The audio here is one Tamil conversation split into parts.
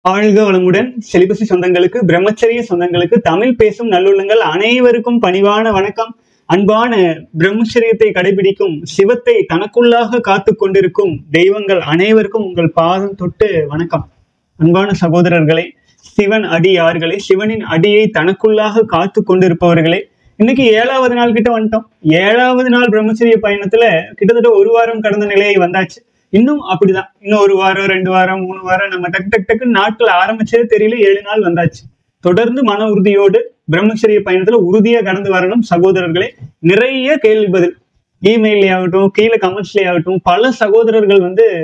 வாழ்க வளமுடன். செலிபசி சொந்தங்களுக்கு, பிரம்மச்சரிய சொந்தங்களுக்கு, தமிழ் பேசும் நல்லுள்ளங்கள் அனைவருக்கும் பணிவான வணக்கம். அன்பான பிரம்மச்சரியத்தை கடைபிடிக்கும், சிவத்தை தனக்குள்ளாக காத்து கொண்டிருக்கும் தெய்வங்கள் அனைவருக்கும் உங்கள் பாதம் தொட்டு வணக்கம். அன்பான சகோதரர்களே, சிவன் அடியார்களே, சிவனின் அடியை தனக்குள்ளாக காத்து கொண்டிருப்பவர்களே, இன்னைக்கு 7வது நாள் கிட்ட வந்துட்டோம். 7வது நாள் பிரம்மச்சரிய பயணத்துல கிட்டத்தட்ட 1 வாரம் கடந்த நிலையை வந்தாச்சு. இன்னும் அப்படிதான், இன்னும் 1 வாரம் 2 வாரம் 3 வாரம் நம்ம டக்கு நாட்கள் ஆரம்பிச்சதே தெரியல. 7 நாள் வந்தாச்சு. தொடர்ந்து மன உறுதியோடு பிரம்மச்சரிய பயணத்துல உறுதியா கடந்து வரணும் சகோதரர்களே. நிறைய கேள்வி பதில் இமெயிலே ஆகட்டும், கீழே கமெண்ட்ஸ்லயே ஆகட்டும், பல சகோதரர்கள்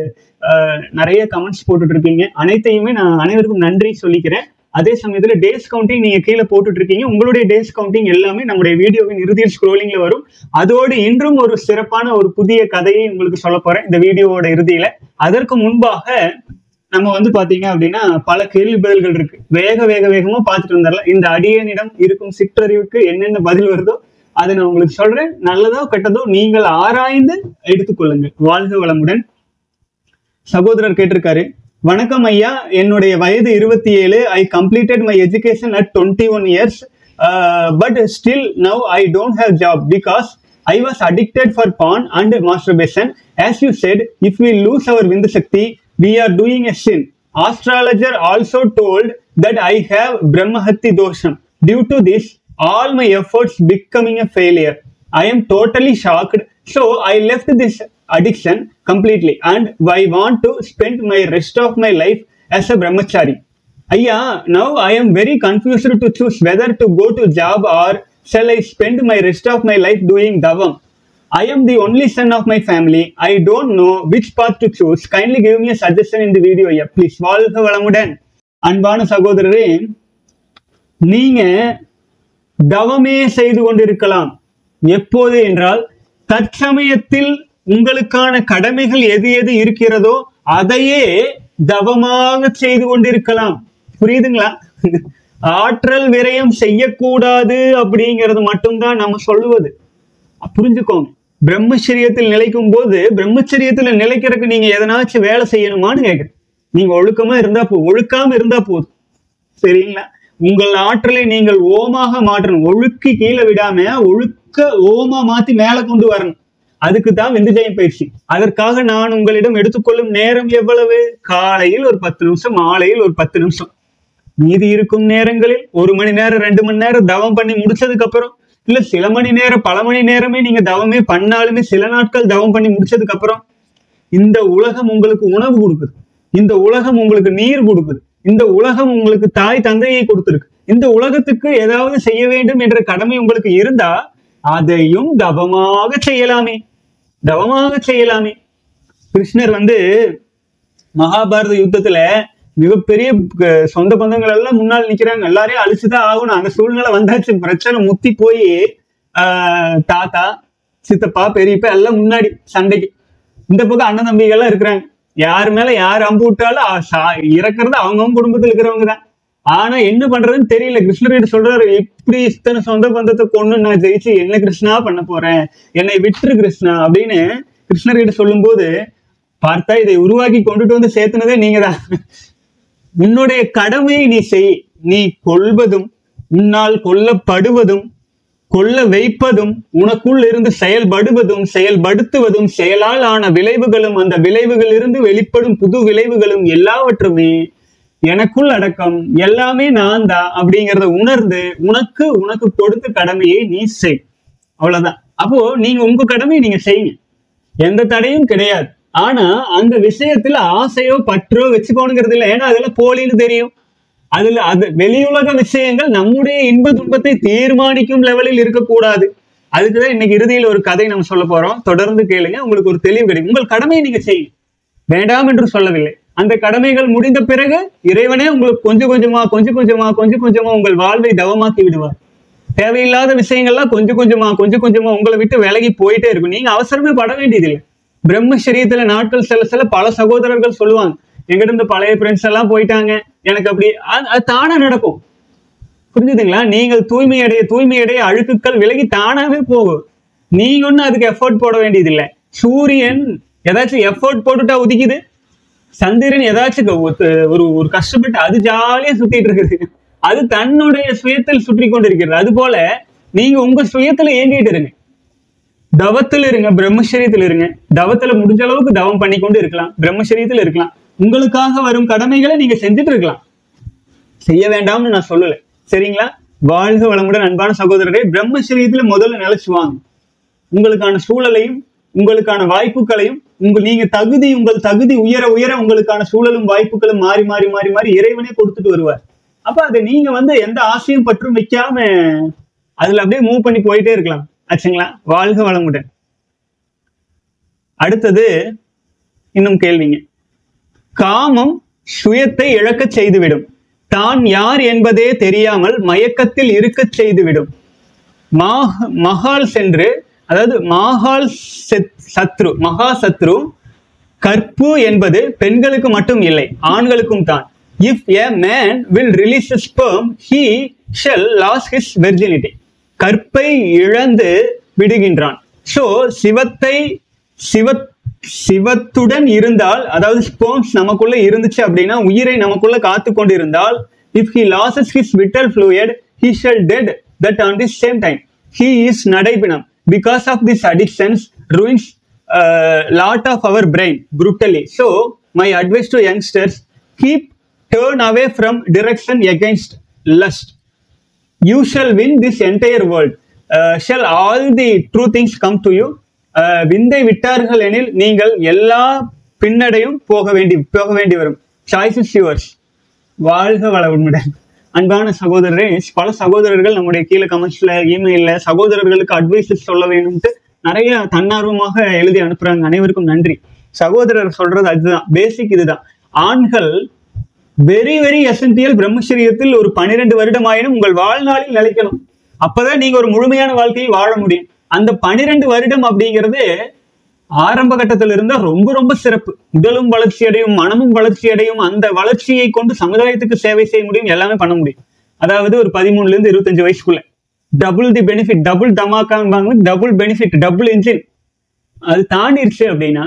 நிறைய கமெண்ட்ஸ் போட்டுட்டு இருக்கீங்க. அனைத்தையுமே நான் அனைவருக்கும் நன்றி சொல்லிக்கிறேன். அதே சமயத்துல டேஸ் கவுண்டிங் நீங்க கீழே போட்டுட்டு இருக்கீங்க. உங்களுடைய டேஸ் கவுண்டிங் எல்லாமே நம்முடைய வீடியோவின் இறுதியில் ஸ்க்ரோலிங்ல வரும். அதோடு இன்றும் ஒரு சிறப்பான ஒரு புதிய கதையை உங்களுக்கு சொல்ல போறேன் இந்த வீடியோவோட இறுதியில. அதற்கு முன்பாக நம்ம பாத்தீங்க அப்படின்னா பல கேள்வி பதில்கள் இருக்கு. வேகமா பார்த்துட்டு வந்துடலாம். இந்த அடியனிடம் இருக்கும் சிற்றறிவுக்கு என்னென்ன பதில் வருதோ அதை நான் உங்களுக்கு சொல்றேன். நல்லதோ கெட்டதோ நீங்கள் ஆராய்ந்து எடுத்துக்கொள்ளுங்கள். வாழ்க வளமுடன். சகோதரர் கேட்டிருக்காரு, வணக்கம் ஐயா, என்னுடைய வயது 27. I completed my education at 21 years. But still now I don't have job because I was addicted for porn and masturbation. As you said, if we lose our Vindu Shakti, we are doing a sin. Astrologer also told that I have Brahmahatti dosham. Due to this, all my efforts becoming a failure. I am totally shocked. So I left this addiction completely and I want to spend my rest of my life as a brahmachari. Ayya, now I am very confused to choose whether to go to job or shall I spend my rest of my life doing davam. I am the only son of my family. I don't know which path to choose. Kindly give me a suggestion in the video. Yeah, please. வாழ்க வளமுடன். அன்பான சகோதரரே, நீங்க தவமே செய்து கொண்டிருக்கலாம். எப்போது என்றால், தற்சமயத்தில் உங்களுக்கான கடமைகள் எது எது இருக்கிறதோ அதையே தவமாக செய்து கொண்டிருக்கலாம். புரியுதுங்களா? ஆற்றல் விரயம் செய்யக்கூடாது அப்படிங்கிறது மட்டும்தான் நம்ம சொல்லுவது. புரிஞ்சுக்கோங்க. பிரம்மச்சரியத்தில் நிலைக்கும் போது பிரம்மச்சரியத்துல நிலைக்கிறதுக்கு நீங்க எதனாச்சும் வேலை செய்யணுமான்னு கேட்குறேன். நீங்க ஒழுக்கமா இருந்தா ஒழுக்காம இருந்தா போதும். சரிங்களா? உங்கள் ஆற்றலை நீங்கள் ஓமாக மாற்றணும். ஒழுக்கி கீழே விடாம ஒழுக்க ஓமா மாத்தி மேல கொண்டு வரணும். அதுக்கு தான் விந்துஜயம் பயிற்சி. அதற்காக நான் உங்களிடம் எடுத்துக்கொள்ளும் நேரம் எவ்வளவு? காலையில் ஒரு 10 நிமிஷம், மாலையில் ஒரு 10 நிமிஷம். மீதி இருக்கும் நேரங்களில் 1 மணி நேரம் 2 மணி நேரம் தவம் பண்ணி முடிச்சதுக்கு அப்புறம், இல்ல சில மணி நேரம் பல மணி நேரமே நீங்க தவமே பண்ணாலுமே சில நாட்கள் தவம் பண்ணி முடிச்சதுக்கு அப்புறம், இந்த உலகம் உங்களுக்கு உணவு கொடுக்குது, இந்த உலகம் உங்களுக்கு நீர் கொடுக்குது, இந்த உலகம் உங்களுக்கு தாய் தந்தையை கொடுத்துருக்கு. இந்த உலகத்துக்கு ஏதாவது செய்ய வேண்டும் என்ற கடமை உங்களுக்கு இருந்தா அதையும் தவமாக செய்யலாமே, தவமாக செய்யலாமே. கிருஷ்ணர் மகாபாரத யுத்தத்துல மிகப்பெரிய சொந்த பந்தங்கள் எல்லாம் முன்னால் நிக்கிறாங்க. எல்லாரையும் அழிச்சுதான் ஆகணும். அந்த சூழ்நிலை வந்தாச்சு. பிரச்சனை முத்தி போய் தாத்தா சித்தப்பா பெரியப்பா எல்லாம் முன்னாடி சண்டைக்கு. இந்த பக்கம் அண்ணன் தம்பிகள்லாம் இருக்கிறாங்க. யாரு மேல யார் அம்பு விட்டாலும் இறக்குறது அவங்கவுங்க குடும்பத்தில் இருக்கிறவங்க தான். ஆனா என்ன பண்றதுன்னு தெரியல. கிருஷ்ணர்கிட்ட சொல்றாரு, இப்படி இத்தனை சொந்த பந்தத்தை கொண்டு நான் ஜெயிச்சு என்ன கிருஷ்ணா பண்ண போறேன், என்னை விட்டுரு கிருஷ்ணா அப்படின்னு கிருஷ்ணர்கிட்ட சொல்லும் போது, பார்த்தா இதை உருவாக்கி கொண்டுட்டு சேர்த்துனதே நீங்க தான். உன்னுடைய கடமையை நீ செய். நீ கொள்வதும் உன்னால் கொல்லப்படுவதும் கொல்ல வைப்பதும் உனக்குள் இருந்து செயல்படுவதும் செயல்படுத்துவதும் செயலால் ஆன விளைவுகளும் அந்த விளைவுகள் இருந்து வெளிப்படும் புது விளைவுகளும் எல்லாவற்றுமே எனக்குள் அடக்கம். எல்லாமே நான் தான் அப்படிங்கிறத உணர்ந்து உனக்கு கொடுத்த கடமையை நீ செய். அவ்வளவுதான். அப்போ நீங்க உங்க கடமையை நீங்க செய்யுங்க. எந்த தடையும் கிடையாது. ஆனா அந்த விஷயத்துல ஆசையோ பற்றோ வச்சுக்கோணுங்கிறது இல்லை. ஏன்னா அதெல்லாம் போலின்னு தெரியும். அது வெளியுலக விஷயங்கள் நம்முடைய இன்ப துன்பத்தை தீர்மானிக்கும் லெவலில் இருக்கக்கூடாது. அதுக்குதான் இன்னைக்கு இறுதியில் ஒரு கதை நம்ம சொல்ல போறோம். தொடர்ந்து கேளுங்க, உங்களுக்கு ஒரு தெளிவு கிடைக்கும். உங்கள் கடமையை நீங்க செய்யுங்க, வேண்டாம் என்று சொல்லவில்லை. அந்த கடமைகள் முடிந்த பிறகு இறைவனே உங்களுக்கு கொஞ்சம் கொஞ்சமா உங்கள் வாழ்வை தவமாக்கி விடுவார். தேவையில்லாத விஷயங்கள்லாம் கொஞ்சம் கொஞ்சமா உங்களை விட்டு விலகி போயிட்டே இருக்கும். நீங்க அவசரமே பட வேண்டியதில்லை. பிரம்மச்சரியத்துல நாட்கள் சில பல சகோதரர்கள் சொல்லுவாங்க, எங்கிட்ட இருந்து பழைய ஃப்ரெண்ட்ஸ் எல்லாம் போயிட்டாங்க, எனக்கு அப்படி. அது தானா நடக்கும். புரிஞ்சுதுங்களா? நீங்கள் தூய்மையடைய அழுக்குகள் விலகி தானாவே போகும். நீங்க ஒன்னும் அதுக்கு எஃபோர்ட் போட வேண்டியதில்லை. சூரியன் ஏதாச்சும் எஃபோர்ட் போட்டுட்டா உதிக்குது? சந்திரன் ஏதாச்சும் ஒரு ஒரு கஷ்டப்பட்டு அது ஜாலியா சுத்திட்டு இருக்குது, அது தன்னுடைய சுயத்தில் சுற்றி கொண்டிருக்கிறது. அது போல நீங்க உங்க சுயத்துல இயங்கிட்டு இருங்க, தவத்தில் இருங்க, பிரம்மச்சரியத்தில் இருங்க. தவத்துல முடிஞ்ச அளவுக்கு தவம் பண்ணி கொண்டு இருக்கலாம், பிரம்மச்சரியத்தில் இருக்கலாம். உங்களுக்காக வரும் கடமைகளை நீங்க செஞ்சுட்டு இருக்கலாம், செய்ய வேண்டாம்னு நான் சொல்லல. சரிங்களா? வாழ்க வளமுடன் அன்பான சகோதரரே. பிரம்மச்சரியத்துல முதல்ல நிலைச்சுவாங்க. உங்களுக்கான சூழலையும் உங்களுக்கான வாய்ப்புகளையும் உங்கள் தகுதி உயர உயர உங்களுக்கான சூழலும் வாய்ப்புகளும் மாறி மாறி மாறி மாறி இறைவனே கொடுத்துட்டு வருவார். அப்ப அதை நீங்க எந்த ஆசையும் பற்றும் வைக்காம அதுல அப்படியே மூவ் பண்ணி போயிட்டே இருக்கலாம். ஆச்சுங்களா? வாழ்க வளமுடன். அடுத்தது இன்னும் கேள்விங்க. காமம் சுயத்தை இழக்க செய்துவிடும், தான் யார் என்பதே தெரியாமல் மயக்கத்தில் இருக்க செய்துவிடும். மகால் சென்று, அதாவது மகா சத்ரு கற்பு என்பது பெண்களுக்கு மட்டும் இல்லை, ஆண்களுக்கும் தான். If a man will release his sperm, he shall lose his virginity. கற்பை இழந்து விடுகின்றான். ஸோ சிவத்துடன் இருந்தால், அதாவது ஸ்பெர்ம்ஸ் நமக்குள்ள இருந்துச்சு அப்படின்னா, உயிரை நமக்குள்ள காத்து கொண்டு இருந்தால், if he loses his vital fluid, he shall dead that on the same time. He is nadaipinam. Because of these addictions ruins lot of our brain brutally. So my advice to youngsters, turn away from direction against lust. You shall win this entire world. Shall all the true things come to you? விந்தை விட்டார்கள் எனில் நீங்கள் எல்லா பின்னடையும் போக வேண்டி வரும். Choice is yours. வாழ்க வளமுடன். அன்பான சகோதரரே, பல சகோதரர்கள் நம்முடைய கீழே கமெண்ட்ஸ்ல, இமெயில்ல சகோதரர்களுக்கு அட்வைசஸ் சொல்ல வேணும்ட்டு நிறைய தன்னார்வமாக எழுதி அனுப்புறாங்க. அனைவருக்கும் நன்றி. சகோதரர் சொல்றது அதுதான், பேசிக் இதுதான். ஆண்கள் வெரி வெரி எசென்சியல். பிரம்மச்சரியத்தில் ஒரு 12 வருடமாயினும் உங்கள் வாழ்நாளில் நிலைக்கணும். அப்பதான் நீங்க ஒரு முழுமையான வாழ்க்கையை வாழ முடியும். அந்த 12 வருடம் அப்படிங்கிறது ஆரம்ப கட்டத்தில் இருந்தா ரொம்ப ரொம்ப சிறப்பு. உடலும் வளர்ச்சி அடையும், மனமும் வளர்ச்சி அடையும். அந்த வளர்ச்சியை கொண்டு சமுதாயத்துக்கு சேவை செய்ய முடியும், எல்லாமே பண்ண முடியும். அதாவது ஒரு 13 இருந்து 25 வயசுக்குள்ள டபுள் தி பெனிஃபிட், டபுள் தமாக்காங்க, டபுள் பெனிஃபிட், டபுள் இன்ஜின். அது தாண்டிடுச்சு அப்படின்னா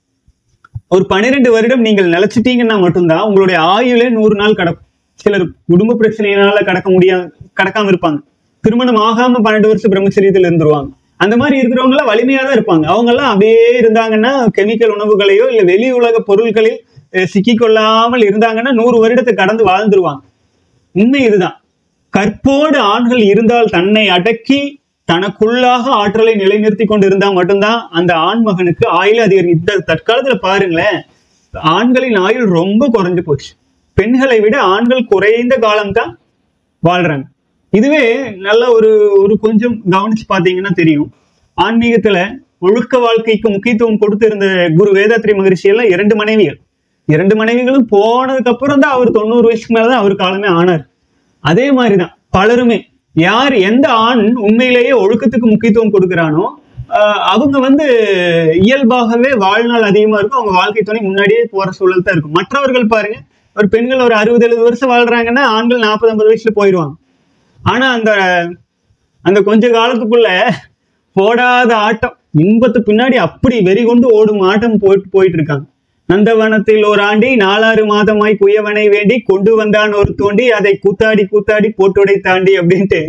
ஒரு 12 வருடம் நீங்கள் நிலைச்சிட்டீங்கன்னா மட்டும்தான் உங்களுடைய ஆயுளே 100 நாள் கடக்கும். சிலர் குடும்ப பிரச்சனையினால கடக்காம இருப்பாங்க. திருமணம் ஆகாம 12 வருஷம் பிரம்மச்சரியத்தில் இருந்துருவாங்க. அந்த மாதிரி இருக்கிறவங்க எல்லாம் வலிமையா தான் இருப்பாங்க. அவங்க எல்லாம் அப்படியே இருந்தாங்கன்னா, கெமிக்கல் உணவுகளையோ இல்ல வெளி உலக பொருட்களில் சிக்கிக்கொள்ளாமல் இருந்தாங்கன்னா 100 வருடத்தை கடந்து வாழ்ந்துருவாங்க. உண்மை இதுதான். கற்போடு ஆண்கள் இருந்தால் தன்னை அடக்கி தனக்குள்ளாக ஆற்றலை நிலைநிறுத்தி கொண்டு இருந்தா மட்டும்தான் அந்த ஆண்மகனுக்கு ஆயுள் அதிகரிக்கும். இந்த தற்காலத்துல பாருங்களேன், ஆண்களின் ஆயுள் ரொம்ப குறைஞ்சு போச்சு. பெண்களை விட ஆண்கள் குறைந்த காலம்தான் வாழ்றாங்க. இதுவே நல்ல ஒரு கொஞ்சம் கவனிச்சு பாத்தீங்கன்னா தெரியும். ஆன்மீகத்துல ஒழுக்க வாழ்க்கைக்கு முக்கியத்துவம் கொடுத்து இருந்த குரு வேதாத்ரி மகரிஷி எல்லாம் 2 மனைவிகளும் போனதுக்கு அப்புறம் தான் அவர் 90 வயசுக்கு மேலதான் அவர் காலமே ஆனார். அதே மாதிரிதான் பலருமே. எந்த ஆண் உண்மையிலேயே ஒழுக்கத்துக்கு முக்கியத்துவம் கொடுக்கிறானோ அவங்க இயல்பாகவே வாழ்நாள் அதிகமா இருக்கும். அவங்க வாழ்க்கை துணை முன்னாடியே போற சூழல் தான் இருக்கும். மற்றவர்கள் பாருங்க, ஒரு பெண்கள் ஒரு 60-70 வருஷம் வாழ்றாங்கன்னா ஆண்கள் 40-50 வயசுல போயிடுவாங்க. ஆனா அந்த கொஞ்ச காலத்துக்குள்ள போடாத ஆட்டம், இன்பத்து பின்னாடி அப்படி வெறி கொண்டு ஓடும் ஆட்டம் போயிட்டு இருக்காங்க. நந்தவனத்தில் ஒரு ஆண்டி 4 மாதமாய் குயவனை வேண்டி கொண்டு வந்தான் ஒரு தோண்டி, அதை கூத்தாடி போட்டுடை தாண்டி அப்படின்ட்டு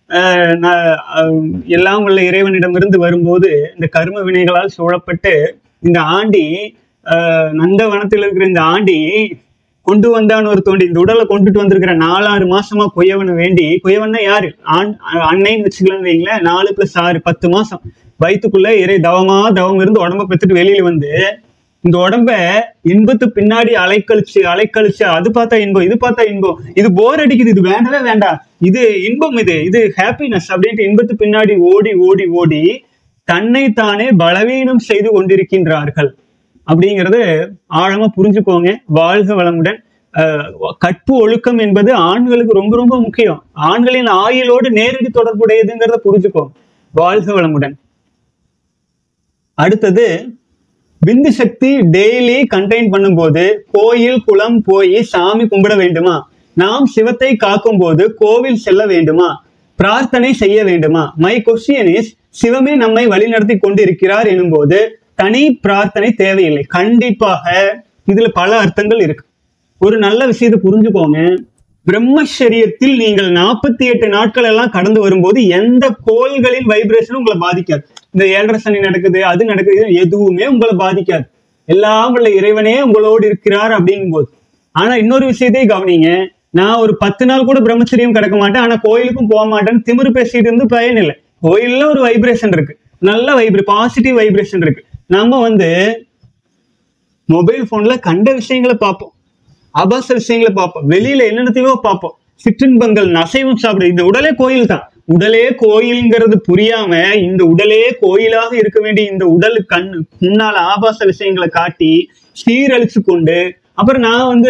எல்லாம் உள்ள இறைவனிடமிருந்து வரும்போது இந்த கர்ம வினைகளால் சூழப்பட்டு இந்த ஆண்டி, நந்தவனத்தில் இருக்கிற இந்த ஆண்டி கொண்டு வந்தான் ஒரு தோண்டி, இந்த உடலை கொண்டுட்டு வந்திருக்கிற 4-6 மாசமா குயவனை வேண்டி. குயவன்னா யாரு? அன்னைன்னு வச்சுக்கலாம்னு வைங்களேன். 4 + 6 10 மாசம் வயிற்றுக்குள்ள தவம் இருந்து உடம்ப பெற்றுட்டு வெளியில வந்து இந்த உடம்ப இன்பத்து பின்னாடி அலைக்கழிச்சு அது பார்த்தா இன்பம், இது பார்த்தா இன்பம், இது போர் அடிக்குது, இது வேண்டவே வேண்டாம், இது இன்பம், இது ஹாப்பினஸ் அப்படின்ட்டு இன்பத்து பின்னாடி ஓடி தன்னைத்தானே பலவீனம் செய்து கொண்டிருக்கின்றார்கள். அப்படிங்கிறது ஆழமா புரிஞ்சுக்கோங்க. வாழ்க வளமுடன். கற்பு ஒழுக்கம் என்பது ஆண்களுக்கு ரொம்ப ரொம்ப முக்கியம். ஆண்களின் ஆயுளோடு நேரடி தொடர்புடையதுங்கிறத புரிஞ்சுக்கோங்க. வாழ்க வளமுடன். அடுத்தது, விந்து சக்தி டெய்லி கண்டெயின் பண்ணும்போது கோயில் குளம் போய் சாமி கும்பிட வேண்டுமா? நாம் சிவத்தை காக்கும் போது கோவில் செல்ல வேண்டுமா? பிரார்த்தனை செய்ய வேண்டுமா? மை கொஸ்டின் இஸ், சிவமே நம்மை வழிநடத்தி கொண்டு இருக்கிறார் எனும் போது தனி பிரார்த்தனை தேவையில்லை. கண்டிப்பாக இதுல பல அர்த்தங்கள் இருக்கு. ஒரு நல்ல விஷயத்தை புரிஞ்சுக்கோங்க. பிரம்மச்சரியத்தில் நீங்கள் 48 நாட்கள் எல்லாம் கடந்து வரும்போது எந்த கோள்களின் வைப்ரேஷனும் உங்களை பாதிக்காது. இந்த 7.5 சனி நடக்குது, அது நடக்குது, எதுவுமே உங்களை பாதிக்காது. எல்லாம் உள்ள இறைவனே உங்களோடு இருக்கிறார் அப்படிங்கும்போது. ஆனா இன்னொரு விஷயத்தையும் கவனிங்க. நான் ஒரு 10 நாள் கூட பிரம்மச்சரியம் கிடக்க மாட்டேன், ஆனா கோயிலுக்கும் போக மாட்டேன்னு திமிரு பேசிட்டு இருந்து பயன் இல்லை. கோயில்ல ஒரு வைப்ரேஷன் இருக்கு, நல்ல பாசிட்டிவ் வைப்ரேஷன் இருக்கு. நம்ம மொபைல் போன்ல கண்ட விஷயங்களை பார்ப்போம், ஆபாச விஷயங்களை பார்ப்போம், வெளியில என்னென்னத்தையோ பார்ப்போம், சிற்றின்பங்கள், அசைவம் சாப்பிடுறது. இந்த உடலே கோயில் தான். உடலே கோயில்ங்கிறது புரியாம இந்த உடலே கோயிலாக இருக்க வேண்டிய இந்த உடல் முன்னால ஆபாச விஷயங்களை காட்டி சீரழிச்சு கொண்டு, அப்புறம் நான்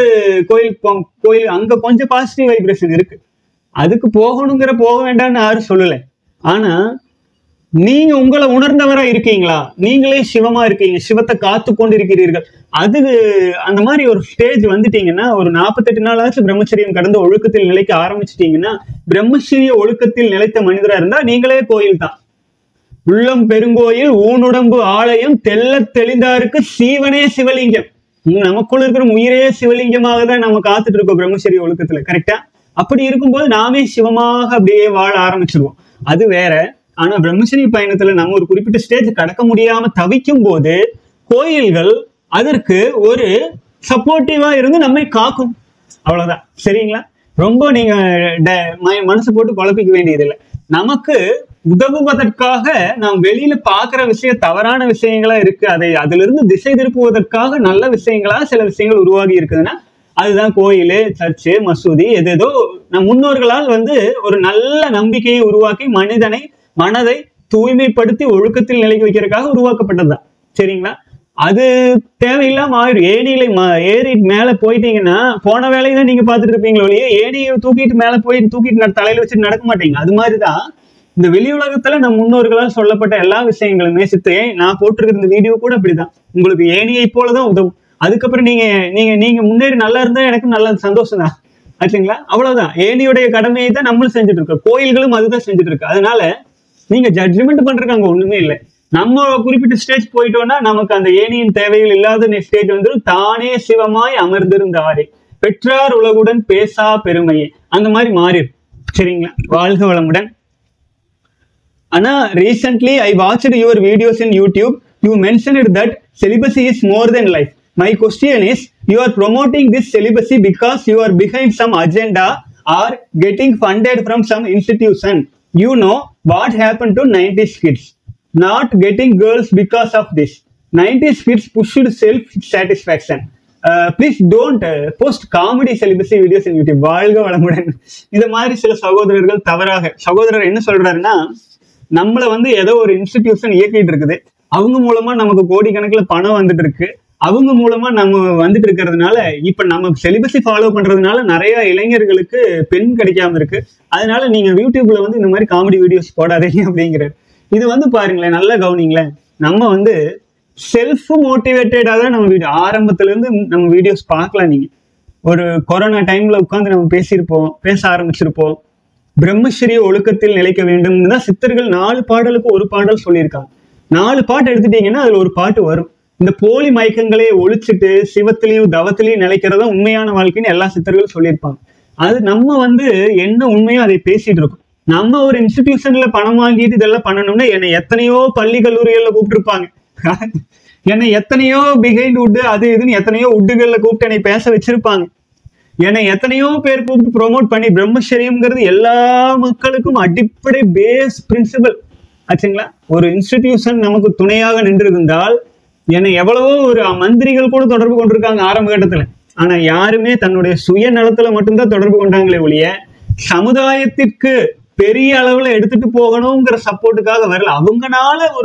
கோயில் அங்க கொஞ்சம் பாசிட்டிவ் வைப்ரேஷன் இருக்கு, அதுக்கு போக வேண்டாம்னு யாரும் சொல்லலை. ஆனா நீங்க உங்களை உணர்ந்தவரா இருக்கீங்களா? நீங்களே சிவமா இருக்கீங்க, சிவத்தை காத்து கொண்டு இருக்கிறீர்கள். அது அந்த மாதிரி ஒரு ஸ்டேஜ் வந்துட்டீங்கன்னா, ஒரு 48 நாளாச்சும் பிரம்மச்சரியம் கடந்த ஒழுக்கத்தில் நிலைக்க ஆரம்பிச்சிட்டீங்கன்னா, பிரம்மச்சரிய ஒழுக்கத்தில் நிலைத்த மனிதரா இருந்தா நீங்களே கோயில் தான். உள்ளம் பெருங்கோயில், ஊனுடம்பு ஆலயம், தெல்ல தெளிந்தாருக்கு சீவனே சிவலிங்கம். நமக்குள்ள இருக்கிற உயிரே சிவலிங்கமாக தான் நம்ம காத்துட்டு இருக்கோம் பிரம்மச்சரிய ஒழுக்கத்துல. கரெக்டா? அப்படி இருக்கும்போது நாமே சிவமாக அப்படியே வாழ ஆரம்பிச்சிருவோம். அது வேற. ஆனா பிரம்மச்சரிய பயணத்துல நம்ம ஒரு குறிப்பிட்ட ஸ்டேஜ் கடக்க முடியாம தவிக்கும் போது கோயில்கள் அதற்கு ஒரு சப்போர்ட்டிவா இருந்து நம்மை காக்கும். அவ்வளவுதான். சரிங்களா? ரொம்ப நீங்க மனசு போட்டு குழப்பிக்க வேண்டியதில்லை. நமக்கு உதவுவதற்காக நாம் வெளியில பாக்குற விஷயம் தவறான விஷயங்களா இருக்கு, அதுல இருந்து திசை திருப்புவதற்காக நல்ல விஷயங்களா சில விஷயங்கள் உருவாகி இருக்குதுன்னா அதுதான் கோயில், சர்ச்சு, மசூதி. எதேதோ நம் முன்னோர்களால் ஒரு நல்ல நம்பிக்கையை உருவாக்கி மனதை தூய்மைப்படுத்தி ஒழுக்கத்தில் நிலைக்க வைக்கிறதுக்காக உருவாக்கப்பட்டதுதான். சரிங்களா? அது தேவையில்லாம ஆயிடும். ஏறி மேல போயிட்டீங்கன்னா போன வேலையை தான் நீங்க பாத்துட்டு இருப்பீங்களோ இல்லையா, ஏணியை தூக்கிட்டு மேல தூக்கிட்டு தலையில வச்சுட்டு நடக்க மாட்டீங்க. அது மாதிரிதான் இந்த வெளி உலகத்துல நம் முன்னோர்களால் சொல்லப்பட்ட எல்லா விஷயங்களுமே நான் போட்டிருக்கிற இந்த வீடியோ கூட அப்படிதான். உங்களுக்கு ஏணியை போலதான் உதவும். அதுக்கப்புறம் நீங்க முன்னேறி நல்லா இருந்தா எனக்கு நல்ல சந்தோஷம் தான். ஆச்சுங்களா? அவ்வளவுதான். ஏணியுடைய கடமையை தான் நம்மளும் செஞ்சுட்டு இருக்கோம், கோயில்களும் அதுதான் செஞ்சுட்டு இருக்கு. அதனால நீங்க ஜட்ஜ்மெண்ட் பண்றதுக்கு அங்க ஒண்ணுமே இல்லை. நம்ம குறிப்பிட்ட ஸ்டேஜ் போயிட்டோம்னா நமக்கு அந்த ஏணியின் தேவைகள் இல்லாத ஸ்டேஜ் தானே சிவமாய் அமர்ந்திருந்தாரே பெற்றார் உலகுடன் பேசா பெருமையே, அந்த மாதிரி மாறிடும். சரிங்களா? வாழ்க வளமுடன். ஆனா recently I watched your videos in YouTube. You mentioned that celibacy is more than life. My question is, you are promoting this celibacy because you are behind some agenda or getting funded from some institution. You know what happened to 90s kids not getting girls because of this. 90s kids pushed self-satisfaction. Please don't post comedy celibacy videos in YouTube. வாழ்க வளமுடன். இது மாதிரி சில சகோதரர்கள் சகோதரர் என்ன சொல்றாருன்னா, நம்மள ஏதோ ஒரு இன்ஸ்டிடியூஷன் இயக்கிட்டு இருக்குது, அவங்க மூலமா நமக்கு கோடிக்கணக்கில் பணம் வந்துட்டு இருக்கு, அவங்க மூலமா நம்ம வந்துட்டு இருக்கிறதுனால இப்ப நம்ம செலிபஸை ஃபாலோ பண்றதுனால நிறைய இளைஞர்களுக்கு பெண் கிடைக்காம இருக்கு. அதனால நீங்க யூடியூப்ல இந்த மாதிரி காமெடி வீடியோஸ் போடாதீங்க அப்படிங்கிறார். இது பாருங்களேன், நல்லா கவனிங்களேன். நம்ம செல்ஃப் மோட்டிவேட்டடா தான் நம்ம ஆரம்பத்துல இருந்து நம்ம வீடியோஸ் பார்க்கலாம். நீங்க ஒரு கொரோனா டைம்ல உட்காந்து நம்ம பேச ஆரம்பிச்சிருப்போம். பிரம்மச்சரிய ஒழுக்கத்தில் நிலைக்க வேண்டும் தான் சித்தர்கள் 4 பாடலுக்கு ஒரு பாடல் சொல்லியிருக்காங்க. 4 பாட்டு எடுத்துட்டீங்கன்னா அதுல ஒரு பாட்டு வரும். இந்த போலி மயக்கங்களே ஒழிச்சிட்டு சிவத்திலையும் தவத்திலையும் நிலைக்கிறதா உண்மையான வாழ்க்கைன்னு எல்லா சித்தர்களும் சொல்லியிருப்பாங்க. அது நம்ம என்ன உண்மையோ அதை பேசிட்டு இருக்கோம். நம்ம ஒரு இன்ஸ்டிடியூஷன்ல பணம் வாங்கிட்டு இதெல்லாம் பண்ணணும்னா என்னை எத்தனையோ பள்ளி கல்லூரிகள்ல கூப்பிட்டுருப்பாங்க, என்னை எத்தனையோ பிஹைண்ட் உட்டு அது இதுன்னு எத்தனையோ உட்டுகள்ல கூப்பிட்டு என்னை பேச வச்சிருப்பாங்க. என்னை எத்தனையோ பேர் கூப்பிட்டு ப்ரொமோட் பண்ணி பிரம்மச்சரியம்ங்கிறது எல்லா மக்களுக்கும் அடிப்படை பேஸ் பிரின்சிபல் ஆச்சுங்களா. ஒரு இன்ஸ்டிடியூஷன் நமக்கு துணையாக நின்று இருந்தால் என்னை எவ்வளவோ ஒரு மந்திரிகள் கூட தொடர்பு கொண்டிருக்காங்க ஆரம்ப கட்டத்துல. ஆனா யாருமே தன்னுடைய சுயநலத்துல மட்டும்தான் தொடர்பு கொண்டாங்களே ஒழிய சமுதாயத்திற்கு பெரிய அளவுல எடுத்துட்டு போகணுங்கிற சப்போர்ட்டுக்காக வரல. அவங்கனால ஒரு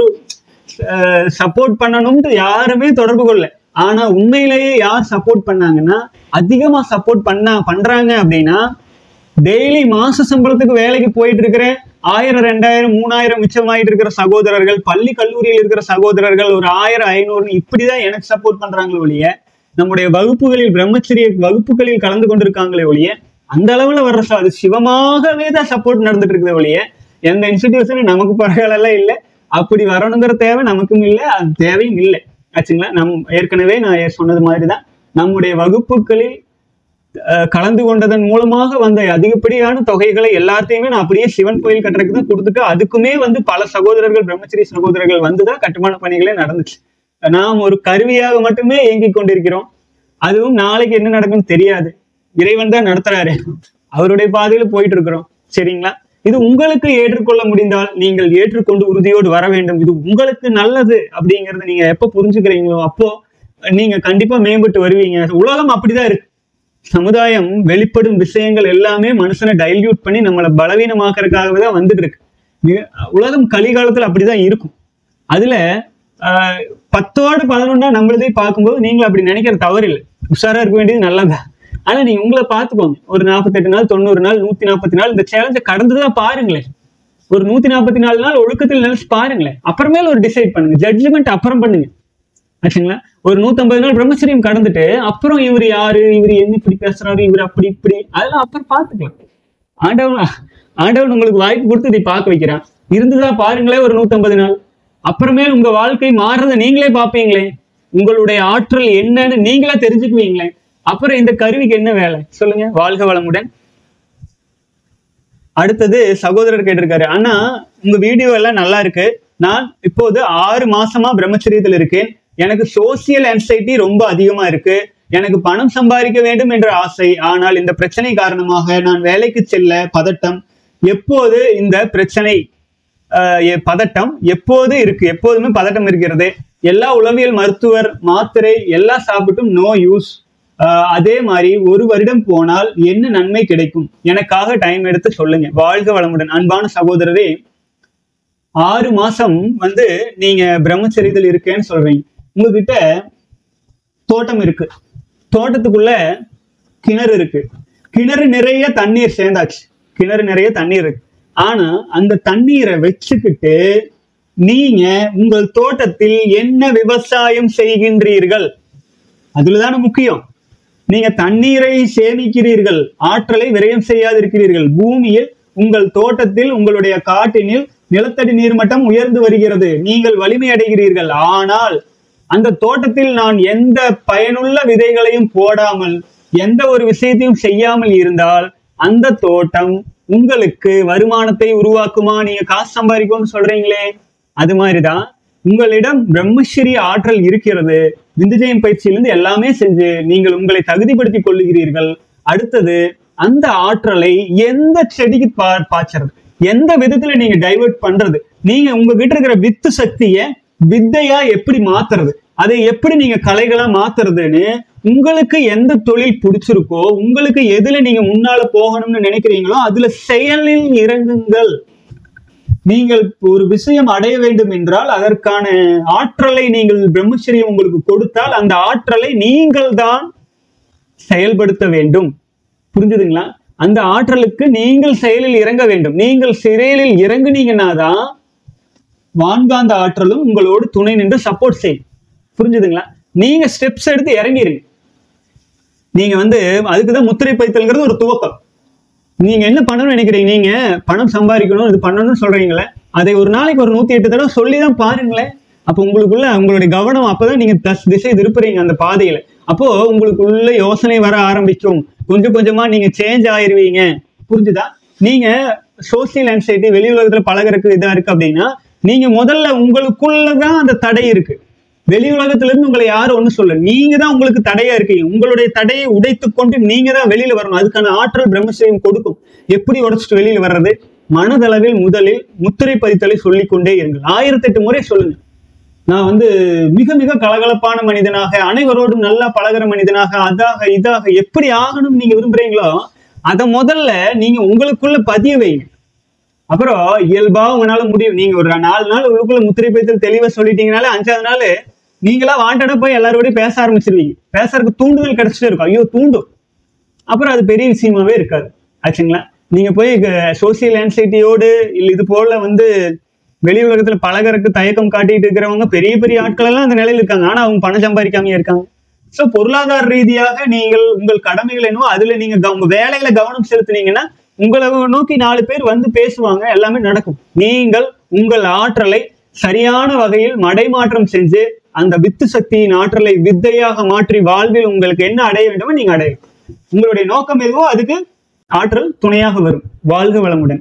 சப்போர்ட் பண்ணணும்னு யாருமே தொடர்பு கொள்ள. ஆனா உண்மையிலேயே யார் சப்போர்ட் பண்ணாங்கன்னா, அதிகமா சப்போர்ட் பண்றாங்க அப்படின்னா, டெய்லி மாச சம்பளத்துக்கு வேலைக்கு போயிட்டு இருக்கிற 1000, 2000, 3000 மிச்சமாயிட்டு இருக்கிற சகோதரர்கள், பள்ளி கல்லூரியில் இருக்கிற சகோதரர்கள் ஒரு 1000, 500 இப்படிதான் எனக்கு சப்போர்ட் பண்றாங்களே ஒழிய, நம்முடைய வகுப்புகளில் பிரம்மச்சரிய வகுப்புகளில் கலந்து கொண்டிருக்காங்களே ஒழிய அந்த அளவுல வர்ற அது சிவமாகவே தான் சப்போர்ட் நடந்துட்டு இருக்குது ஒழிய எந்த இன்ஸ்டிடியூஷனும் நமக்கு பரவாயில்ல இல்லை. அப்படி வரணுங்கிற தேவை நமக்கும் இல்லை, அது தேவையும் இல்லை ஆச்சுங்களா. ஏற்கனவே நான் சொன்னது மாதிரிதான் நம்முடைய வகுப்புகளில் கலந்து கொண்டதன் மூலமாக வந்த அதிகப்படியான தொகைகளை எல்லாத்தையுமே நான் அப்படியே சிவன் கோயில் கட்டுறதுக்கு தான் கொடுத்துட்டு, அதுக்குமே பல சகோதரர்கள், பிரம்மச்சரி சகோதரர்கள் வந்துதான் கட்டுமான பணிகளே நடந்துச்சு. நாம் ஒரு கருவியாக மட்டுமே இயங்கிக் கொண்டிருக்கிறோம். அதுவும் நாளைக்கு என்ன நடக்கும்னு தெரியாது. இறைவன் தான் நடத்துறாரு, அவருடைய பாதையில போயிட்டு இருக்கிறோம். சரிங்களா? இது உங்களுக்கு ஏற்றுக்கொள்ள முடிந்தால் நீங்கள் ஏற்றுக்கொண்டு உறுதியோடு வர வேண்டும். இது உங்களுக்கு நல்லது அப்படிங்கறத நீங்க எப்ப புரிஞ்சுக்கிறீங்களோ அப்போ நீங்க கண்டிப்பா மேம்பட்டு வருவீங்க. உலகம் அப்படிதான் இருக்கு. சமுதாயம் வெளிப்படும் விஷயங்கள் எல்லாமே மனுஷனை டைல்யூட் பண்ணி நம்மளை பலவீனமாக்குறதுக்காகவே தான் வந்துட்டு இருக்கு. உலகம் கலிகாலத்துல அப்படிதான் இருக்கும். அதுல 10ஓட 11 நம்மளதே பார்க்கும்போது நீங்க அப்படி நினைக்கிற தவறு இல்லை. உஷாரா இருக்க வேண்டியது நல்லதா. ஆனா நீங்க உங்களை பார்த்துக்கோங்க. ஒரு 48 நாள், 90 நாள், 140 நாள் இந்த சேலஞ்சை கடந்துதான் பாருங்களேன். ஒரு 144 நாள் ஒழுக்கத்தில் நினைச்சு பாருங்களேன். அப்புறமேல ஒரு டிசைட் பண்ணுங்க. ஜட்ஜ்மெண்ட் அப்புறம் பண்ணுங்க. ஆச்சுங்களா? ஒரு 150 நாள் பிரம்மச்சரியம் கடந்துட்டு அப்புறம் இவர் யாரு, இவர் என்ன இப்படி பேசுறாரு, இவர் அப்படி இப்படி, அதெல்லாம் அப்புறம் பார்த்துக்கலாம். ஆண்டவன் உங்களுக்கு வாய்ப்பு கொடுத்து இதை பார்க்க வைக்கிறான். இருந்துதான் பாருங்களேன் ஒரு 150 நாள். அப்புறமேல் உங்க வாழ்க்கை மாறுறத நீங்களே பார்ப்பீங்களே. உங்களுடைய ஆற்றல் என்னன்னு நீங்களே தெரிஞ்சுக்குவீங்களே. அப்புறம் இந்த கருவிக்கு என்ன வேலை சொல்லுங்க. வாழ்க வளமுடன். அடுத்தது சகோதரர் கேட்டிருக்காரு, ஆனா உங்க வீடியோ எல்லாம் நல்லா இருக்கு. நான் இப்போது 6 மாசமா பிரம்மச்சரியத்தில் இருக்கேன். எனக்கு சோசியல் ஆன்சைட்டி ரொம்ப அதிகமா இருக்கு. எனக்கு பணம் சம்பாதிக்க வேண்டும் என்ற ஆசை. ஆனால் இந்த பிரச்சனை காரணமாக நான் வேலைக்கு செல்ல பதட்டம். எப்போது இந்த பிரச்சனை பதட்டம் எப்போது இருக்கு, எப்போதுமே பதட்டம் இருக்கிறது. எல்லா உளவியல் மருத்துவர் மாத்திரை எல்லாம் சாப்பிட்டும் நோ யூஸ். அதே மாதிரி 1 வருடம் போனால் என்ன நன்மை கிடைக்கும்? எனக்காக டைம் எடுத்து சொல்லுங்க. வாழ்க வளமுடன். அன்பான சகோதரரே, 6 மாசம் நீங்க பிரம்மச்சரியத்தில் இருக்கேன்னு சொல்றீங்க. உங்ககிட்ட தோட்டம் இருக்கு. தோட்டத்துக்குள்ள கிணறு இருக்கு. கிணறு நிறைய தண்ணீர் சேர்ந்தாச்சு. கிணறு நிறைய தண்ணீர் இருக்கு. ஆனா அந்த தண்ணீரை வச்சுக்கிட்டு நீங்க உங்கள் தோட்டத்தில் என்ன விவசாயம் செய்கின்றீர்கள்? அதுலதான முக்கியம். நீங்க தண்ணீரை சேமிக்கிறீர்கள், ஆற்றலை விரயம் செய்யாதிருக்கிறீர்கள். பூமியில் உங்கள் தோட்டத்தில் உங்களுடைய காட்டினில் நிலத்தடி நீர்மட்டம் உயர்ந்து வருகிறது, நீங்கள் வலிமை அடைகிறீர்கள். ஆனால் அந்த தோட்டத்தில் நான் எந்த பயனுள்ள விதைகளையும் போடாமல் எந்த ஒரு விஷயத்தையும் செய்யாமல் இருந்தால் அந்த தோட்டம் உங்களுக்கு வருமானத்தை உருவாக்குமா? நீங்க காசு சம்பாதிக்கும்னு சொல்றீங்களே, அது மாதிரிதான் உங்களிடம் பிரம்மச்சரிய ஆற்றல் இருக்கிறது. விந்துஜயம் பயிற்சியிலிருந்து எல்லாமே செஞ்சு நீங்கள் உங்களை தகுதிப்படுத்திக் கொள்ளுகிறீர்கள். அடுத்தது அந்த ஆற்றலை எந்த செடிக்கு பாய்ச்சறது, எந்த விதத்துல நீங்க டைவர்ட் பண்றது, நீங்க உங்ககிட்ட இருக்கிற வித்து சக்திய வித்தையா எப்படி மாத்துறது, அதை எப்படி நீங்க கலைகளா மாத்துறதுன்னு உங்களுக்கு எந்த தொழில் பிடிச்சிருக்கோ, உங்களுக்கு எதுல நீங்க முன்னால போகணும்னு நினைக்கிறீங்களோ அதுல செயலில் இறங்குங்கள். நீங்கள் ஒரு விஷயம் அடைய வேண்டும் என்றால் அதற்கான ஆற்றலை நீங்கள் பிரம்மச்சரியம் உங்களுக்கு கொடுத்தால் அந்த ஆற்றலை நீங்கள் தான் செயல்படுத்த வேண்டும். புரிஞ்சுதுங்களா? அந்த ஆற்றலுக்கு நீங்கள் செயலில் இறங்க வேண்டும். நீங்கள் செயலில் இறங்குனீங்கன்னா தான் வான்காந்த ஆற்றலும் உங்களோடு துணை நின்று சப்போர்ட் செய்யும். புரிஞ்சுதுங்களா? நீங்க ஸ்டெப்ஸ் எடுத்து இறங்கிருங்க. நீங்க அதுக்குதான் முத்திரை பைத்தல்ங்கிறது ஒரு துவக்கம். நீங்க என்ன பண்ணணும்னு நினைக்கிறீங்க? நீங்க பணம் சம்பாதிக்கணும், இது பண்ணணும்னு சொல்றீங்களே, அதை ஒரு நாளைக்கு ஒரு 108 தடவை சொல்லிதான் பாருங்களேன். அப்போ உங்களுடைய கவனம் அப்பதான் நீங்க திசை திருப்புறீங்க அந்த பாதையில. அப்போ உங்களுக்குள்ள யோசனை வர ஆரம்பிக்கும். கொஞ்சம் கொஞ்சமா நீங்க சேஞ்ச் ஆயிருவீங்க. புரிஞ்சுதா? நீங்க சோசியல் ஆன்சைட்டி வெளி உலகத்துல பழகிறதுக்கு இதா இருக்கு அப்படின்னா நீங்க முதல்ல உங்களுக்குள்ளதான் அந்த தடை இருக்கு. வெளி உலகத்துல இருந்து உங்களை யாரும் ஒண்ணு சொல்ல, நீங்க தான் உங்களுக்கு தடையா இருக்கீங்க. உங்களுடைய தடையை உடைத்து கொண்டு நீங்க தான் வெளியில வரணும். அதுக்கான ஆற்றல் பிரம்மச்சரியம் கொடுக்கும். எப்படி உடைச்சிட்டு வெளியில வர்றது? மனதளவில் முதலில் முத்திரை பதித்தலை சொல்லிக்கொண்டே இருங்கள். 1008 முறை சொல்லுங்க. நான் மிக மிக கலகலப்பான மனிதனாக, அனைவரோடும் நல்லா பழகிற மனிதனாக, அதாக இதாக எப்படி ஆகணும் நீங்க விரும்புறீங்களோ அதை முதல்ல நீங்க உங்களுக்குள்ள பதிய வைங்க. அப்புறம் இயல்பா உங்களால முடியும். நீங்க ஒரு 4 நாள் உங்களுக்குள்ள முத்திரை பதித்தல் தெளிவா சொல்லிட்டீங்கனாலே 5ஆவது நாள் நீங்களா வாண்டடா போய் எல்லாரோடையும் பேச ஆரம்பிச்சிருவீங்க. பேசுறதுக்கு தூண்டுதல் கிடைச்சிட்டே இருக்கும். ஐயோ தூண்டும். அப்புறம் அது பெரிய விஷயமாவே இருக்காது. ஆச்சுங்களா? நீங்க போய் சோசியல் ஆன்சைட்டியோடு இல்ல இது போல வெளி உலகத்துல பழகறதுக்கு தயக்கம் காட்டிட்டு இருக்கிறவங்க பெரிய பெரிய ஆட்கள் எல்லாம் அந்த நிலையில இருக்காங்க. ஆனா அவங்க பணம் சம்பாதிக்காம இருக்காங்க. சோ பொருளாதார ரீதியாக நீங்கள் உங்கள் கடமைகள் என்னவோ அதுல நீங்க உங்க வேலையில கவனம் செலுத்தினீங்கன்னா உங்களை நோக்கி 4 பேர் பேசுவாங்க, எல்லாமே நடக்கும். நீங்கள் உங்கள் ஆற்றலை சரியான வகையில் மடைமாற்றம் செஞ்சு அந்த வித்து சக்தியின் ஆற்றலை வித்தையாக மாற்றி வாழ்வில் உங்களுக்கு என்ன அடைய வேண்டுமோ நீங்க அடையும். உங்களுடைய நோக்கம் எதுவோ அதுக்கு ஆற்றல் துணையாக வரும். வாழ்க வளமுடன்.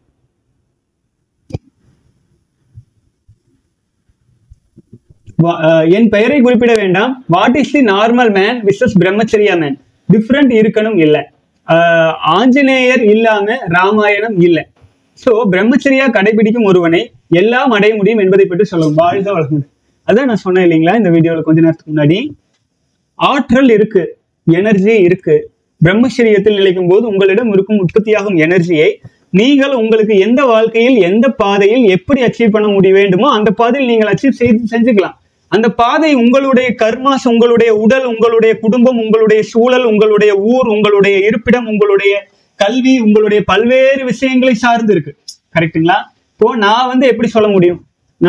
என் பெயரை குறிப்பிட வேண்டாம். What is the normal man versus brahmacharya man? Different இருக்கணும் இல்லை. ஆஞ்சநேயர் இல்லாம ராமாயணம் இல்லை. சோ பிரம்மச்சரியா கடைபிடிக்கும் ஒருவனை எல்லாம் அடைய முடியும் என்பதை பற்றி சொல்லுவோம். வாழ்க வளமுடன். அதான் நான் சொன்னேன் இல்லைங்களா இந்த வீடியோல கொஞ்ச நேரத்துக்கு முன்னாடி. ஆற்றல் இருக்கு, எனர்ஜி இருக்கு. பிரம்மச்சரியத்தில் நிலைக்கும் போது உங்களிடம் இருக்கும் உற்பத்தியாகும் எனர்ஜியை நீங்கள் உங்களுக்கு எந்த வாழ்க்கையில் எந்த பாதையில் எப்படி அச்சீவ் பண்ண முடிய வேண்டுமோ அந்த பாதையில் நீங்கள் அச்சீவ் செஞ்சுக்கலாம். அந்த பாதை உங்களுடைய கர்மாஸ், உங்களுடைய உடல், உங்களுடைய குடும்பம், உங்களுடைய சூழல், உங்களுடைய ஊர், உங்களுடைய இருப்பிடம், உங்களுடைய கல்வி, உங்களுடைய பல்வேறு விஷயங்களை சார்ந்து இருக்கு. கரெக்டுங்களா? இப்போ நான் எப்படி சொல்ல முடியும்,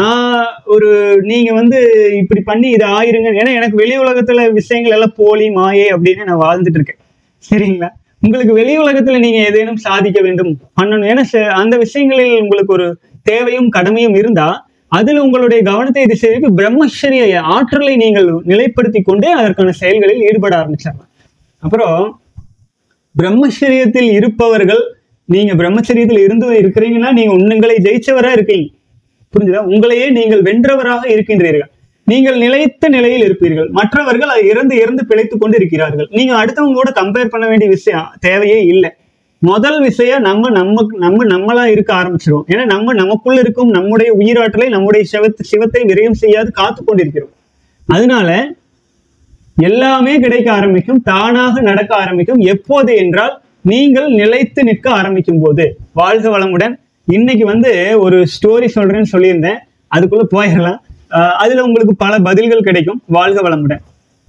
நீங்க இப்படி பண்ணி இதை ஆயிருங்க, ஏன்னா எனக்கு வெளி உலகத்துல விஷயங்கள் எல்லாம் போலி மாயை அப்படின்னு நான் வாழ்ந்துட்டு இருக்கேன். சரிங்களா? உங்களுக்கு வெளி உலகத்துல நீங்க ஏதேனும் சாதிக்க வேண்டும் பண்ணணும், ஏன்னா அந்த விஷயங்களில் உங்களுக்கு ஒரு தேவையும் கடமையும் இருந்தா அதுல உங்களுடைய கவனத்தை திசைக்கு பிரம்மச்சரிய ஆற்றலை நீங்கள் நிலைப்படுத்தி கொண்டே அதற்கான செயல்களில் ஈடுபட ஆரம்பிச்சாங்க. அப்புறம் பிரம்மச்சரியத்தில் இருப்பவர்கள், நீங்க பிரம்மச்சரியத்தில் இருக்கிறீங்கன்னா நீங்க உங்களை ஜெயிச்சவரா இருக்கீங்க. புரிஞ்சுதா? உங்களையே நீங்கள் வென்றவராக இருக்கின்றீர்கள். நீங்கள் நிலைத்த நிலையில் இருப்பீர்கள். மற்றவர்கள் அதை இறந்து பிழைத்துக் கொண்டு இருக்கிறார்கள். நீங்க அடுத்தவங்க கூட கம்பேர் பண்ண வேண்டிய விஷயம் தேவையே இல்லை. முதல் விஷயம் நம்மளா இருக்க ஆரம்பிச்சிருவோம். ஏன்னா நமக்குள்ள இருக்கும் நம்முடைய உயிராற்றலை, நம்முடைய சிவத்தை விரயம் செய்யாது காத்து கொண்டிருக்கிறோம். அதனால எல்லாமே கிடைக்க ஆரம்பிக்கும், தானாக நடக்க ஆரம்பிக்கும். எப்போது என்றால் நீங்கள் நிலைத்து நிற்க ஆரம்பிக்கும் போது. வாழ்க வளமுடன். இன்னைக்கு ஒரு ஸ்டோரி சொல்றேன்னு சொல்லியிருந்தேன், அதுக்குள்ள போயிடலாம். அதுல உங்களுக்கு பல பதில்கள் கிடைக்கும். வாழ்க வளமுடன்.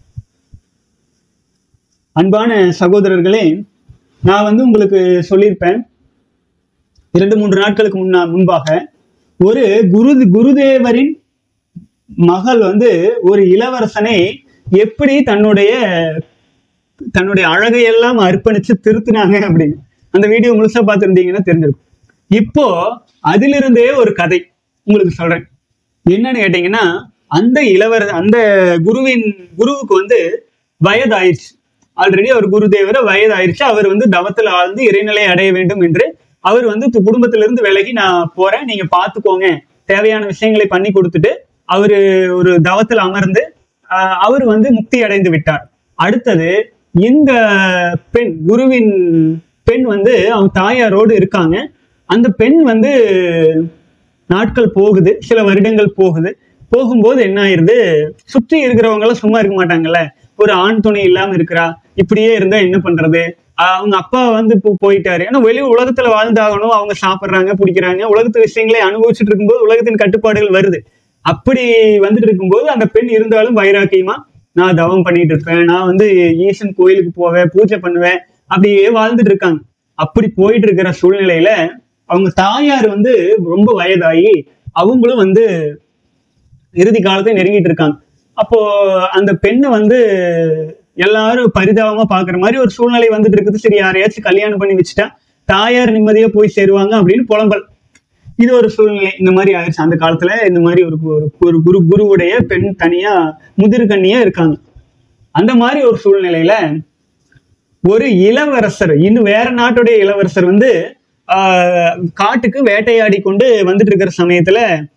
அன்பான சகோதரர்களே, நான் உங்களுக்கு சொல்லியிருப்பேன் 2-3 நாட்களுக்கு முன்பாக ஒரு குருதேவரின் மகள் ஒரு இளவரசனை எப்படி தன்னுடைய அழகையெல்லாம் அர்ப்பணிச்சு திருத்தினாங்க அப்படின்னு அந்த வீடியோ முழுசா பார்த்துருந்தீங்கன்னா தெரிஞ்சிருக்கும். இப்போ அதிலிருந்தே ஒரு கதை உங்களுக்கு சொல்றேன். என்னன்னு கேட்டீங்கன்னா, அந்த குருவுக்கு வயதாயிடுச்சு. ஆல்ரெடி அவர் குருதேவரை வயதாயிருச்சு. அவர் தவத்துல ஆழ்ந்து இறைநிலை அடைய வேண்டும் என்று அவர் குடும்பத்திலிருந்து விலகி, நான் போறேன், நீங்க பாத்துக்கோங்க, தேவையான விஷயங்களை பண்ணி கொடுத்துட்டு அவரு ஒரு தவத்தில் அமர்ந்து அவர் முக்தி அடைந்து விட்டார். அடுத்தது இந்த பெண், குருவின் பெண் அவங்க தாயாரோடு இருக்காங்க. அந்த பெண் நாட்கள் போகுது, சில வருடங்கள் போகும்போது என்ன ஆயிருது, சுற்றி இருக்கிறவங்க எல்லாம் சும்மா இருக்க மாட்டாங்கல்ல. ஒரு ஆண் துணை இல்லாம இருக்கிறா, இப்படியே இருந்தா என்ன பண்றது? அவங்க அப்பா போயிட்டாரு. ஏன்னா வெளி உலகத்துல வாழ்ந்தாகணும், அவங்க சாப்பிட்றாங்க, பிடிக்கிறாங்க, உலகத்து விஷயங்களை அனுபவிச்சுட்டு இருக்கும்போது உலகத்தின் கட்டுப்பாடுகள் வருது. அப்படி வந்துட்டு இருக்கும்போது அந்த பெண் இருந்தாலும் வைராக்கியமா, நான் தவம் பண்ணிட்டு இருப்பேன், நான் ஈசன் கோயிலுக்கு போவேன், பூஜை பண்ணுவேன், அப்படியே வாழ்ந்துட்டு இருக்காங்க. அப்படி போயிட்டு இருக்கிற சூழ்நிலையில அவங்க தாயார் ரொம்ப வயதாகி அவங்களும் இறுதி காலத்தை நெருங்கிட்டு இருக்காங்க. அப்போ அந்த பெண்ணை எல்லாரும் பரிதாபமா பாக்குற மாதிரி ஒரு சூழ்நிலை வந்துட்டு இருக்குது. சரி, யாரையாச்சும் கல்யாணம் பண்ணி வச்சுட்டா தாயார் நிம்மதியா போய் சேருவாங்க அப்படின்னு புலம்பல். இது ஒரு சூழ்நிலை இந்த மாதிரி ஆயிடுச்சு. அந்த காலத்துல இந்த மாதிரி ஒரு குருவுடைய பெண் தனியா முதிர்கண்ணியா இருக்காங்க. அந்த மாதிரி ஒரு சூழ்நிலையில ஒரு இளவரசர், இன்னும் வேற நாட்டுடைய இளவரசர் காட்டுக்கு வேட்டையாடி கொண்டு வந்துட்டு இருக்கிற சமயத்துல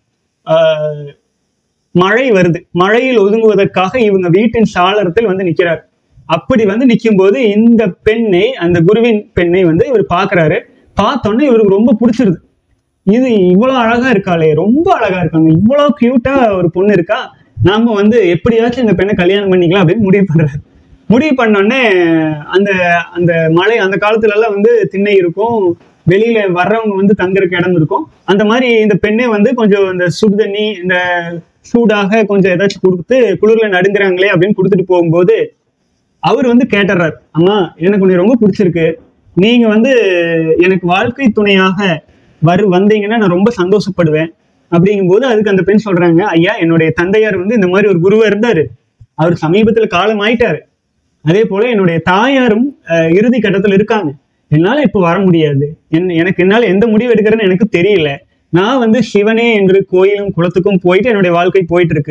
மழை வருது. மழையில் ஒதுங்குவதற்காக இவங்க வீட்டின் சாளரத்தில் நிக்கிறார். அப்படி நிற்கும் போது இந்த பெண்ணை, அந்த குருவின் பெண்ணை இவர் பாக்குறாரு. பார்த்தோன்னே இவருக்கு ரொம்ப பிடிச்சிருது. இது இவ்வளவு அழகா இருக்காளே, ரொம்ப அழகா இருக்காங்க, இவ்வளவு கியூட்டா ஒரு பொண்ணு இருக்கா, நாம எப்படியாச்சும் இந்த பெண்ணை கல்யாணம் பண்ணிக்கலாம் அப்படின்னு முடிவு பண்றாரு. முடிவு பண்ணோடனே அந்த அந்த மழை, அந்த காலத்துல எல்லாம் திண்ணை இருக்கும், வெளியில வர்றவங்க தங்குறதுக்கு இடம் இருக்கும். அந்த மாதிரி இந்த பெண்ணே கொஞ்சம் இந்த சுடு தண்ணி, இந்த சூடாக கொஞ்சம் ஏதாச்சும் கொடுத்து குளிர்ல நடுங்குறாங்களே அப்படின்னு கொடுத்துட்டு போகும்போது அவர் கேட்டுறாரு, அம்மா எனக்கு உன்னை ரொம்ப பிடிச்சிருக்கு, நீங்க எனக்கு வாழ்க்கை துணையாக வந்தீங்கன்னா நான் ரொம்ப சந்தோஷப்படுவேன் அப்படிங்கும்போது அதுக்கு அந்த பெண் சொல்றாங்க, ஐயா என்னுடைய தந்தையார் இந்த மாதிரி ஒரு குருவா இருந்தாரு, அவர் சமீபத்துல காலம் ஆயிட்டாரு. அதே போல என்னுடைய தாயாரும் இறுதி கட்டத்துல இருக்காங்க, என்னால இப்ப வர முடியாது, என்னால எந்த முடிவு எடுக்கிறேன்னு எனக்கு தெரியல, நான் சிவனே என்று கோயிலும் குளத்துக்கும் போயிட்டு என்னுடைய வாழ்க்கை போயிட்டு இருக்கு,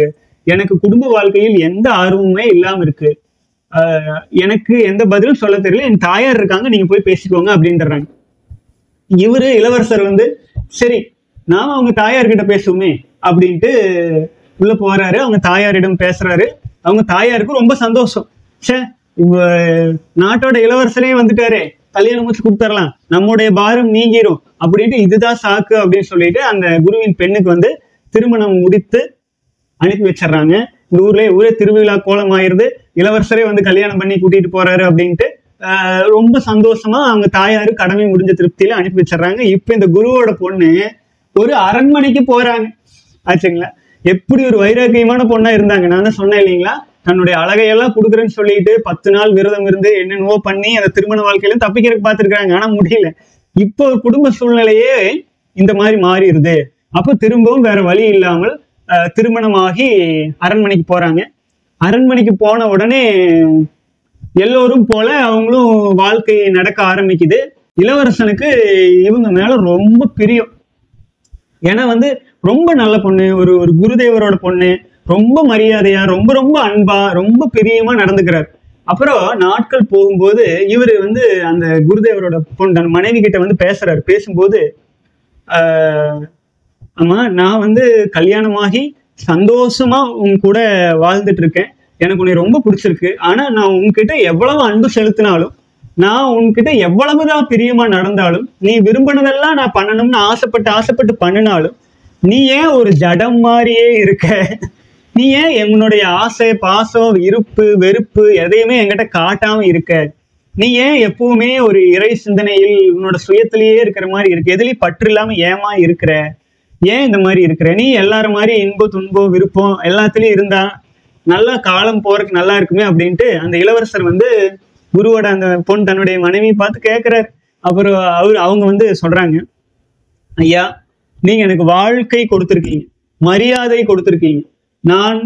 எனக்கு குடும்ப வாழ்க்கையில் எந்த ஆர்வமுமே இல்லாம இருக்கு. எனக்கு எந்த பதிலும் சொல்ல தெரியல. என் தாயார் இருக்காங்க, நீங்க போய் பேசிக்கோங்க அப்படின்றாங்க. இவரு இளவரசர் வந்து சரி நாம அவங்க தாயார்கிட்ட பேசுவோமே அப்படின்ட்டு உள்ள போறாரு. அவங்க தாயாரிடம் பேசுறாரு. அவங்க தாயாருக்கு ரொம்ப சந்தோஷம். சே, இவ நாட்டோட இளவரசரே வந்துட்டாரே, கல்யாணம் முடிச்சு கொடுத்துடலாம், நம்முடைய பாரம் நீங்கிரும் அப்படின்ட்டு இதுதான் சாக்கு அப்படின்னு சொல்லிட்டு அந்த குருவின் பெண்ணுக்கு வந்து திருமணம் முடித்து அனுப்பி வச்சிடறாங்க. இந்த ஊரே திருவிழா கோலம் ஆயிருது. இளவரசரே வந்து கல்யாணம் பண்ணி கூட்டிட்டு போறாரு அப்படின்ட்டு ரொம்ப சந்தோஷமா அவங்க தாயாரு கடமை முடிஞ்ச திருப்தியில அனுப்பி வச்சிடறாங்க. இப்ப இந்த குருவோட பொண்ணு ஒரு அரண்மனைக்கு போறாங்க ஆச்சுங்களா. எப்படி ஒரு வைராக்கியமான பொண்ணா இருந்தாங்க. நான் தான் சொன்னேன் இல்லைங்களா, தன்னுடைய அழகையெல்லாம் கொடுக்குறேன்னு சொல்லிட்டு 10 நாள் விரதம் இருந்து என்னென்னவோ பண்ணி அந்த திருமண வாழ்க்கையில தப்பிக்கிறதுக்கு பார்த்துருக்காங்க. ஆனா முடியல. இப்போ குடும்ப சூழ்நிலையே இந்த மாதிரி மாறிடுது. அப்போ திரும்பவும் வேற வழி இல்லாமல் திருமணமாகி அரண்மனைக்கு போறாங்க. அரண்மனைக்கு போன உடனே எல்லோரும் போல அவங்களும் வாழ்க்கை நடக்க ஆரம்பிக்குது. இளவரசனுக்கு இவங்க மேல ரொம்ப பிரியம். ஏன்னா வந்து ரொம்ப நல்ல பொண்ணு, ஒரு குருதேவரோட பொண்ணு, ரொம்ப மரியாதையா, ரொம்ப ரொம்ப அன்பா, ரொம்ப பிரியமா நடந்துக்கிறார். அப்புறம் நாட்கள் போகும்போது இவரு வந்து அந்த குருதேவரோட பொண்ணு தன் மனைவி கிட்ட வந்து பேசுறாரு. பேசும்போது ஆமா, நான் வந்து கல்யாணமாகி சந்தோஷமா உன் கூட வாழ்ந்துட்டு இருக்கேன், எனக்கு உன்னை ரொம்ப பிடிச்சிருக்கு. ஆனா நான் உன்கிட்ட எவ்வளவு அன்பு செலுத்தினாலும், நான் உன்கிட்ட எவ்வளவுதான் பிரியமா நடந்தாலும், நீ விரும்பினதெல்லாம் நான் பண்ணணும்னு ஆசைப்பட்டு பண்ணினாலும், நீ ஏன் ஒரு ஜடம் மாதிரியே இருக்க? நீ ஏன் என்னுடைய ஆசை, பாசம், இருப்பு, வெறுப்பு எதையுமே என்கிட்ட காட்டாம இருக்க? நீ ஏன் எப்பவுமே ஒரு இறை சிந்தனையில் உன்னோட சுயத்திலேயே இருக்கிற மாதிரி இருக்கு? எதுலயும் பற்று இல்லாம ஏமா இருக்கிற? ஏன் இந்த மாதிரி இருக்கிற? நீ எல்லாரும் மாதிரி இன்பம், துன்பம், விருப்பம் எல்லாத்துலயும் இருந்தா நல்லா காலம் போறதுக்கு நல்லா இருக்குமே அப்படின்ட்டு அந்த இளவரசர் வந்து குருவோட அந்த பொண்ணு தன்னுடைய மனைவியை பார்த்து கேட்கிறாரு. அப்புறம் அவங்க வந்து சொல்றாங்க, ஐயா நீங்க எனக்கு வாழ்க்கை கொடுத்துருக்கீங்க, மரியாதை கொடுத்துருக்கீங்க. நான்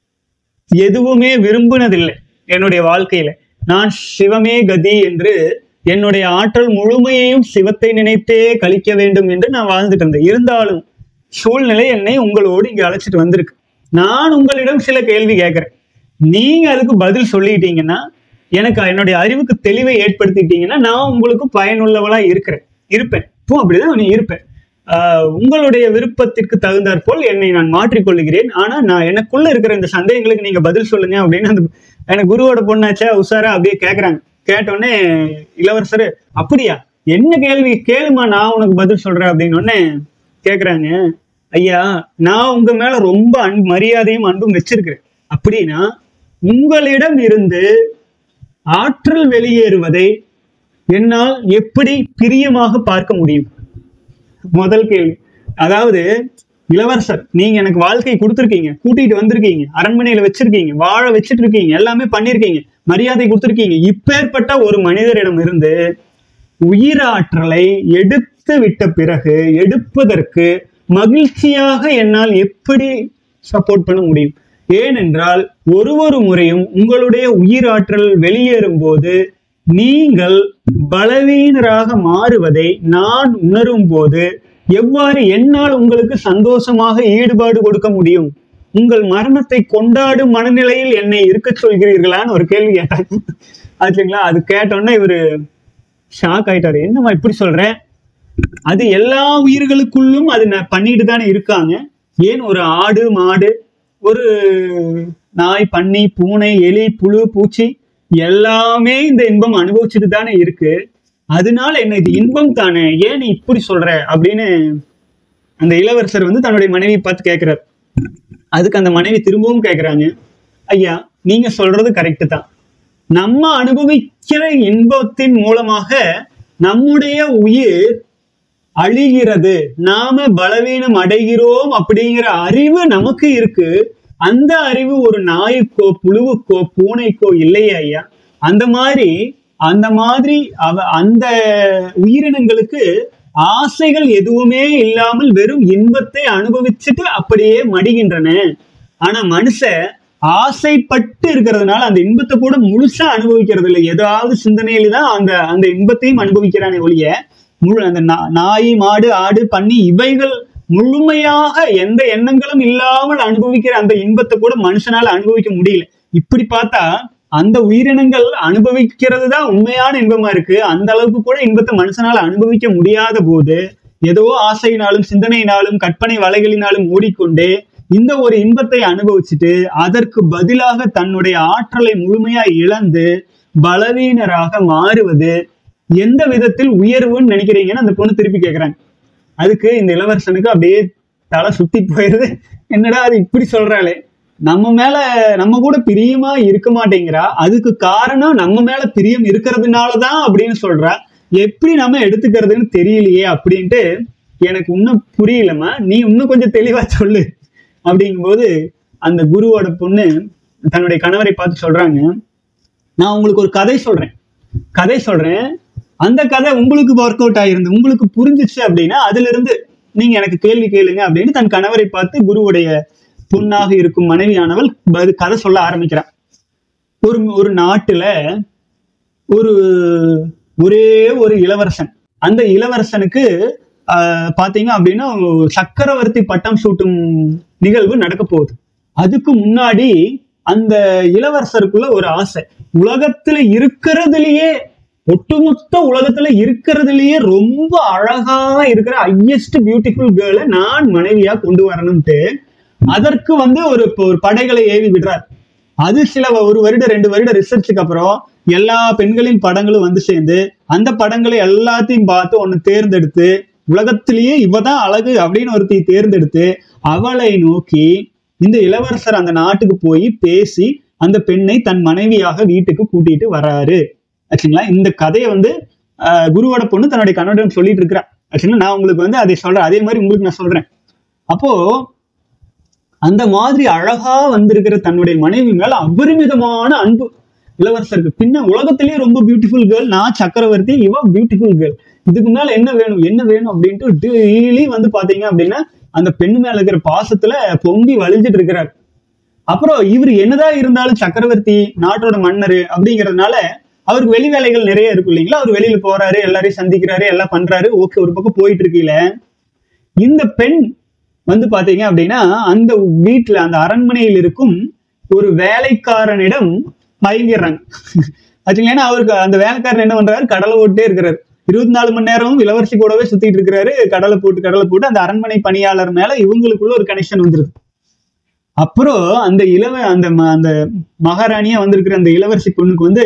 எதுவுமே விரும்பினதில்லை என்னுடைய வாழ்க்கையில. நான் சிவமே கதி என்று என்னுடைய ஆற்றல் முழுமையையும் சிவத்தை நினைத்தே கழிக்க வேண்டும் என்று நான் வாழ்ந்துட்டு இருந்தேன். இருந்தாலும் சூழ்நிலை என்னை உங்களோடு இங்க அழைச்சிட்டு வந்திருக்கு. நான் உங்களிடம் சில கேள்வி கேட்கிறேன். நீங்க அதுக்கு பதில் சொல்லிட்டீங்கன்னா, எனக்கு என்னுடைய அறிவுக்கு தெளிவை ஏற்படுத்திட்டீங்கன்னா, நான் உங்களுக்கு பயனுள்ளவளா இருப்பேன். இப்போ அப்படிதான் நீ இருப்பேன். உங்களுடைய விருப்பத்திற்கு தகுந்தாற் போல் என்னை நான் மாற்றிக்கொள்ளுகிறேன். ஆனா நான் எனக்குள்ள இருக்கிற இந்த சந்தேகங்களுக்கு நீங்க பதில் சொல்லுங்க அப்படின்னு அந்த எனக்கு குருவோட பொண்ணாச்சா உஷாரா அப்படியே கேட்கறாங்க. கேட்டோடனே இளவரசர் அப்படியா, என்ன கேள்வி கேளுமா, நான் உனக்கு பதில் சொல்றேன் அப்படின்னு உடனே கேக்குறாங்க. ஐயா நான் உங்க மேல ரொம்ப மரியாதையும் அன்பும் வச்சிருக்கிறேன். அப்படின்னா உங்களிடம் இருந்து ஆற்றல் வெளியேறுவதை என்னால் எப்படி பிரியமாக பார்க்க முடியும்? முதல் கேள்வி. அதாவது இளவரசர், நீங்க எனக்கு வாழ்க்கை கொடுத்துருக்கீங்க, கூட்டிட்டு வந்திருக்கீங்க, அரண்மனையில வச்சிருக்கீங்க, வாழ வச்சிட்டு இருக்கீங்க, எல்லாமே பண்ணிருக்கீங்க, மரியாதை கொடுத்துருக்கீங்க. இப்பேற்பட்ட ஒரு மனிதரிடம் இருந்து உயிராற்றலை எடுத்து விட்ட பிறகு எடுப்பதற்கு மகிழ்ச்சியாக என்னால் எப்படி சப்போர்ட் பண்ண முடியும்? ஏனென்றால் ஒரு முறையும் உங்களுடைய உயிராற்றல் வெளியேறும் போது நீங்கள் பலவீனராக மாறுவதை நான் உணரும் போது எவ்வாறு என்னால் உங்களுக்கு சந்தோஷமாக ஈடுபாடு கொடுக்க முடியும்? உங்கள் மரணத்தை கொண்டாடும் மனநிலையில் என்னை இருக்க சொல்கிறீர்களான்னு ஒரு கேள்வி கேட்டாங்க ஆச்சுங்களா. அது கேட்டோன்னா இவரு ஷாக் ஆயிட்டாரு. என்னம்மா இப்படி சொல்ற? அது எல்லா உயிர்களுக்குள்ளும் அது பண்ணிட்டு தானே இருக்காங்க. ஏன் ஒரு ஆடு, மாடு, ஒரு நாய், பன்னி, பூனை, எலி, புழு, பூச்சி எல்லாமே இந்த இன்பம் அனுபவிச்சுட்டு தானே இருக்கு. அதனால என்ன இது இன்பம் தானே, ஏன் நீ இப்படி சொல்ற அப்படின்னு அந்த இளவரசர் வந்து தன்னுடைய மனைவியை பார்த்து கேட்கிறார். அதுக்கு அந்த மனைவி திரும்பவும் கேட்கிறாங்க, ஐயா நீங்க சொல்றது கரெக்டு தான். நம்ம அனுபவிக்கிற இன்பத்தின் மூலமாக நம்முடைய உயிர் அழிகிறது, நாம பலவீனம் அடைகிறோம் அப்படிங்கிற அறிவு நமக்கு இருக்கு. அந்த அறிவு ஒரு நாய்க்கோ, புழுவுக்கோ, பூனைக்கோ இல்லையா ஐயா? அந்த மாதிரி அந்த உயிரினங்களுக்கு ஆசைகள் எதுவுமே இல்லாமல் வெறும் இன்பத்தை அனுபவிச்சுட்டு அப்படியே மடிகின்றன. ஆனா மனுஷ ஆசைப்பட்டு இருக்கிறதுனால அந்த இன்பத்தை கூட முழுசா அனுபவிக்கிறது இல்லை. ஏதாவது சிந்தனையில தான் அந்த இன்பத்தையும் அனுபவிக்கிறானே ஒழிய அந்த நாய், மாடு, ஆடு, பன்னி இவைகள் முழுமையாக எந்த எண்ணங்களும் இல்லாமல் அனுபவிக்கிற அந்த இன்பத்தை கூட மனுஷனால அனுபவிக்க முடியல. இப்படி பார்த்தா அந்த உயிரினங்கள் அனுபவிக்கிறது தான் உண்மையான இன்பமா இருக்கு. அந்த அளவுக்கு கூட இன்பத்தை மனுஷனால அனுபவிக்க முடியாத போது ஏதோ ஆசையினாலும் சிந்தனையினாலும் கற்பனை வலைகளினாலும் ஓடிக்கொண்டே இந்த ஒரு இன்பத்தை அனுபவிச்சுட்டு அதற்கு பதிலாக தன்னுடைய ஆற்றலை முழுமையா இழந்து பலவீனராக மாறுவது எந்த விதத்தில் உயர்வுன்னு நினைக்கிறீங்கன்னு அந்த பொண்ணு திருப்பி கேட்கிறாங்க. அதுக்கு இந்த இளவரசனுக்கு அப்படியே தலை சுத்தி போயிருது. என்னடா அது இப்படி சொல்றாளே, நம்ம கூட பிரியமா இருக்க மாட்டேங்கிறா, அதுக்கு காரணம் நம்ம மேல பிரியம் இருக்கிறதுனாலதான் அப்படின்னு சொல்றா, எப்படி நம்ம எடுத்துக்கிறதுன்னு தெரியலையே அப்படின்ட்டு எனக்கு இன்னும் புரியலம்மா, நீ இன்னும் கொஞ்சம் தெளிவா சொல்லு அப்படிங்கும்போது அந்த குருவோட பொண்ணு தன்னுடைய கணவரை பார்த்து சொல்றாங்க, நான் உங்களுக்கு ஒரு கதை சொல்றேன், அந்த கதை உங்களுக்கு ஒர்க் அவுட் ஆயிருந்து உங்களுக்கு புரிஞ்சிச்சு அப்படின்னா அதுல இருந்து நீங்க எனக்கு கேள்வி கேளுங்க அப்படின்னு தன் கணவரை பார்த்து குருவுடைய பொண்ணாக இருக்கும் மனைவியானவள் கதை சொல்ல ஆரம்பிக்கிறான். ஒரு நாட்டுல ஒரே ஒரு இளவரசன், அந்த இளவரசனுக்கு பாத்தீங்க அப்படின்னா சக்கரவர்த்தி பட்டம் சூட்டும் நிகழ்வு நடக்க போகுது. அதுக்கு முன்னாடி அந்த இளவரசருக்குள்ள ஒரு ஆசை, உலகத்துல இருக்கிறதுலயே ஒட்டுமொத்த உலகத்துல இருக்கிறதுலயே ரொம்ப அழகா இருக்கிற ஹையஸ்ட் பியூட்டிஃபுல் கேர்ளை நான் மனைவியா கொண்டு வரணும்ட்டு அதற்கு ஒரு படைகளை ஏவி விடுறார். அது ஒரு வருடம் 2 வருட ரிசர்ச்சுக்கு அப்புறம் எல்லா பெண்களின் படங்களும் சேர்ந்து அந்த படங்களை எல்லாத்தையும் பார்த்து ஒன்னு தேர்ந்தெடுத்து உலகத்திலேயே இவதான் அழகு அப்படின்னு ஒருத்தி தேர்ந்தெடுத்து அவளை நோக்கி இந்த இளவரசர் அந்த நாட்டுக்கு போய் பேசி அந்த பெண்ணை தன் மனைவியாக வீட்டுக்கு கூட்டிட்டு வராரு. ஆச்சுங்களா, இந்த கதையை குருவோட பொண்ணு தன்னுடைய கணவரிடம் சொல்லிட்டு இருக்கிறா. ஆக்சுவலா நான் உங்களுக்கு அதை சொல்றேன், அதே மாதிரி உங்களுக்கு நான் சொல்றேன். அப்போ அந்த மாதிரி அழகா வந்திருக்கிற தன்னுடைய மனைவி மேல அபரிமிதமான அன்பு இளவரசருக்கு. பின்ன உலகத்திலேயே ரொம்ப பியூட்டிஃபுல் கேர்ள், நான் சக்கரவர்த்தி, இவ பியூட்டிஃபுல் கேர்ள், இதுக்கு மேல என்ன வேணும் அப்படின்ட்டு டெய்லி பாத்தீங்க அப்படின்னா அந்த பெண்ணு மேல இருக்கிற பாசத்துல பொங்கி வலிஞ்சிட்டு இருக்கிறார். அப்புறம் இவர் என்னதான் இருந்தாலும் சக்கரவர்த்தி நாட்டோட மன்னர் அப்படிங்கிறதுனால அவருக்கு வெளி வேலைகள் நிறைய இருக்கும் இல்லைங்களா. அவர் வெளியில போறாரு, எல்லாரையும் சந்திக்கிறாரு, எல்லாம் பண்றாரு. ஓகே, ஒரு பக்கம் போயிட்டு இருக்கீல இந்த பெண் பாத்தீங்க அப்படின்னா அந்த வீட்டுல அந்த அரண்மனையில் இருக்கும் ஒரு வேலைக்காரனிடம் மயங்கிடுறாங்க. ஆச்சுங்களா, ஏன்னா அவருக்கு அந்த வேலைக்காரன் என்ன பண்றாரு, கடலை ஓட்டே இருக்கிறாரு. 24 மணி நேரமும் இளவரசி கூடவே சுத்திட்டு இருக்கிறாரு. கடலை போட்டு அந்த அரண்மனை பணியாளர் மேல இவங்களுக்குள்ள ஒரு கனெக்ஷன் வந்துருது. அப்புறம் அந்த மகாராணியா வந்திருக்கிற அந்த இளவரசி பொண்ணுக்கு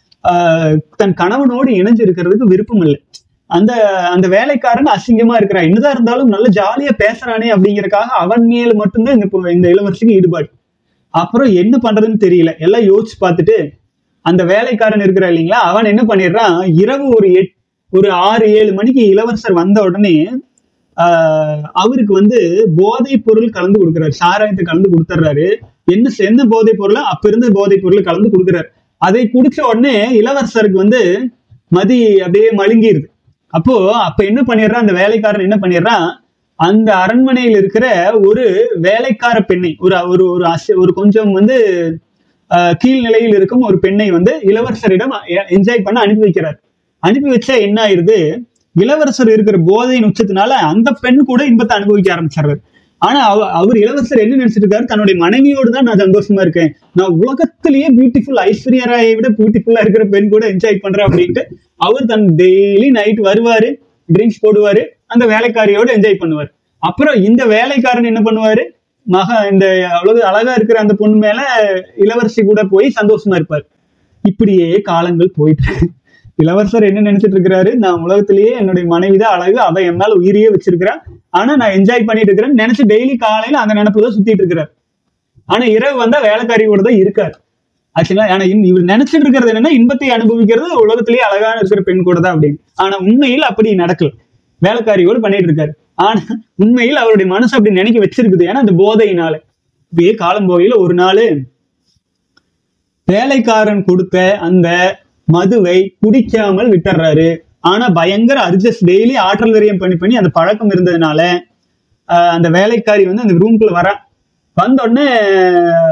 தன் கணவனோடு இணைஞ்சு இருக்கிறதுக்கு விருப்பம் இல்லை. அந்த வேலைக்காரன் அசிங்கமா இருக்கிறான், என்னதான் இருந்தாலும் நல்ல ஜாலியா பேசுறானே அப்படிங்கறக்காக அவன் மேல மட்டும்தான் இந்த இளவரசிக்கு ஈடுபாடு. அப்புறம் என்ன பண்றதுன்னு தெரியல, எல்லாம் யோசிச்சு பார்த்துட்டு அந்த வேலைக்காரன் இருக்கிறா இல்லைங்களா, அவன் என்ன பண்ணிடுறான், இரவு ஒரு 6-7 மணிக்கு இளவரசர் வந்த உடனே அவருக்கு போதை பொருள் கலந்து கொடுக்குறாரு, சாராயத்தை கலந்து கொடுத்துட்றாரு. என்ன போதை பொருள், அப்ப இருந்த போதை பொருள் கலந்து கொடுக்குறாரு. அதை குடிச்ச உடனே இளவரசருக்கு மதி அப்படியே மழுங்கிருது. அப்ப என்ன பண்ணிடுறான், அந்த வேலைக்காரன் என்ன பண்ணிடுறான், அந்த அரண்மனையில் இருக்கிற ஒரு வேலைக்கார பெண்ணை ஒரு கொஞ்சம் கீழ்நிலையில் இருக்கும் ஒரு பெண்ணை இளவரசரிடம் என்ஜாய் பண்ண அனுப்பி வைக்கிறார். அனுப்பி வச்சா என்ன ஆயிருது, இளவரசர் இருக்கிற போதையின் உச்சத்தினால அந்த பெண் கூட இன்பத்தை அனுபவிக்க ஆரம்பிச்சாரு. ஆனா அவர் இளவரசர் என்ன நினைச்சிட்டு இருக்காரு, தன்னுடைய மனைவியோடு தான் நான் சந்தோஷமா இருக்கேன், நான் உலகத்திலேயே பியூட்டிஃபுல் ஐஸ்வர்யா ராயை விட பியூட்டிஃபுல்லா இருக்கிற பெண் கூட என்ஜாய் பண்றேன் அப்படின்ட்டு அவர் தன் டெய்லி நைட் வருவாரு, ட்ரிங்க்ஸ் போடுவாரு, அந்த வேலைக்காரியோட என்ஜாய் பண்ணுவார். அப்புறம் இந்த வேலைக்காரன் என்ன பண்ணுவாரு, இந்த அழகா இருக்கிற அந்த பொண்ணு மேல இளவரசி கூட போய் சந்தோஷமா இருப்பார். இப்படியே காலங்கள் போயிட்டு இளவரசர் என்ன நினைச்சிட்டு இருக்கிறாரு, நான் உலகத்திலேயே என்னுடைய மனைவிதான் அழகு, அவ என் மேல உயிரியே வச்சிருக்கிறா, ஆனா நான் என்ஜாய் பண்ணிட்டு இருக்கிறேன்னு நினைச்சு டெய்லி காலையில அந்த நினைப்புதான் சுத்திட்டு இருக்கிறார். ஆனா இரவு வந்தா வேலைக்காரி கூட தான் இருக்காரு. ஆக்சுவலா ஆனா இவர் நினைச்சிட்டு இருக்கிறது என்னன்னா, இன்பத்தை அனுபவிக்கிறது உலகத்திலேயே அழகான இருக்கிற பெண் கூட தான் அப்படின்னு. ஆனா உண்மையில் அப்படி நடக்கல, வேலைக்காரியோடு பண்ணிட்டு இருக்காரு. ஆனா உண்மையில் அவருடைய மனசு அப்படி நினைக்க வச்சிருக்குது, ஏன்னா அந்த போதையினால. இப்படியே காலம் போகையில ஒரு நாள் வேலைக்காரன் கொடுத்த அந்த மதுவை குடிக்காமல் விட்டுறாரு. ஆனா பயங்கர அர்ஜஸ்ட், டெய்லி ஆற்றல் விரயம் பண்ணி அந்த பழக்கம் இருந்ததுனால அந்த வேலைக்காரி அந்த ரூம்குள்ள வந்த உடனே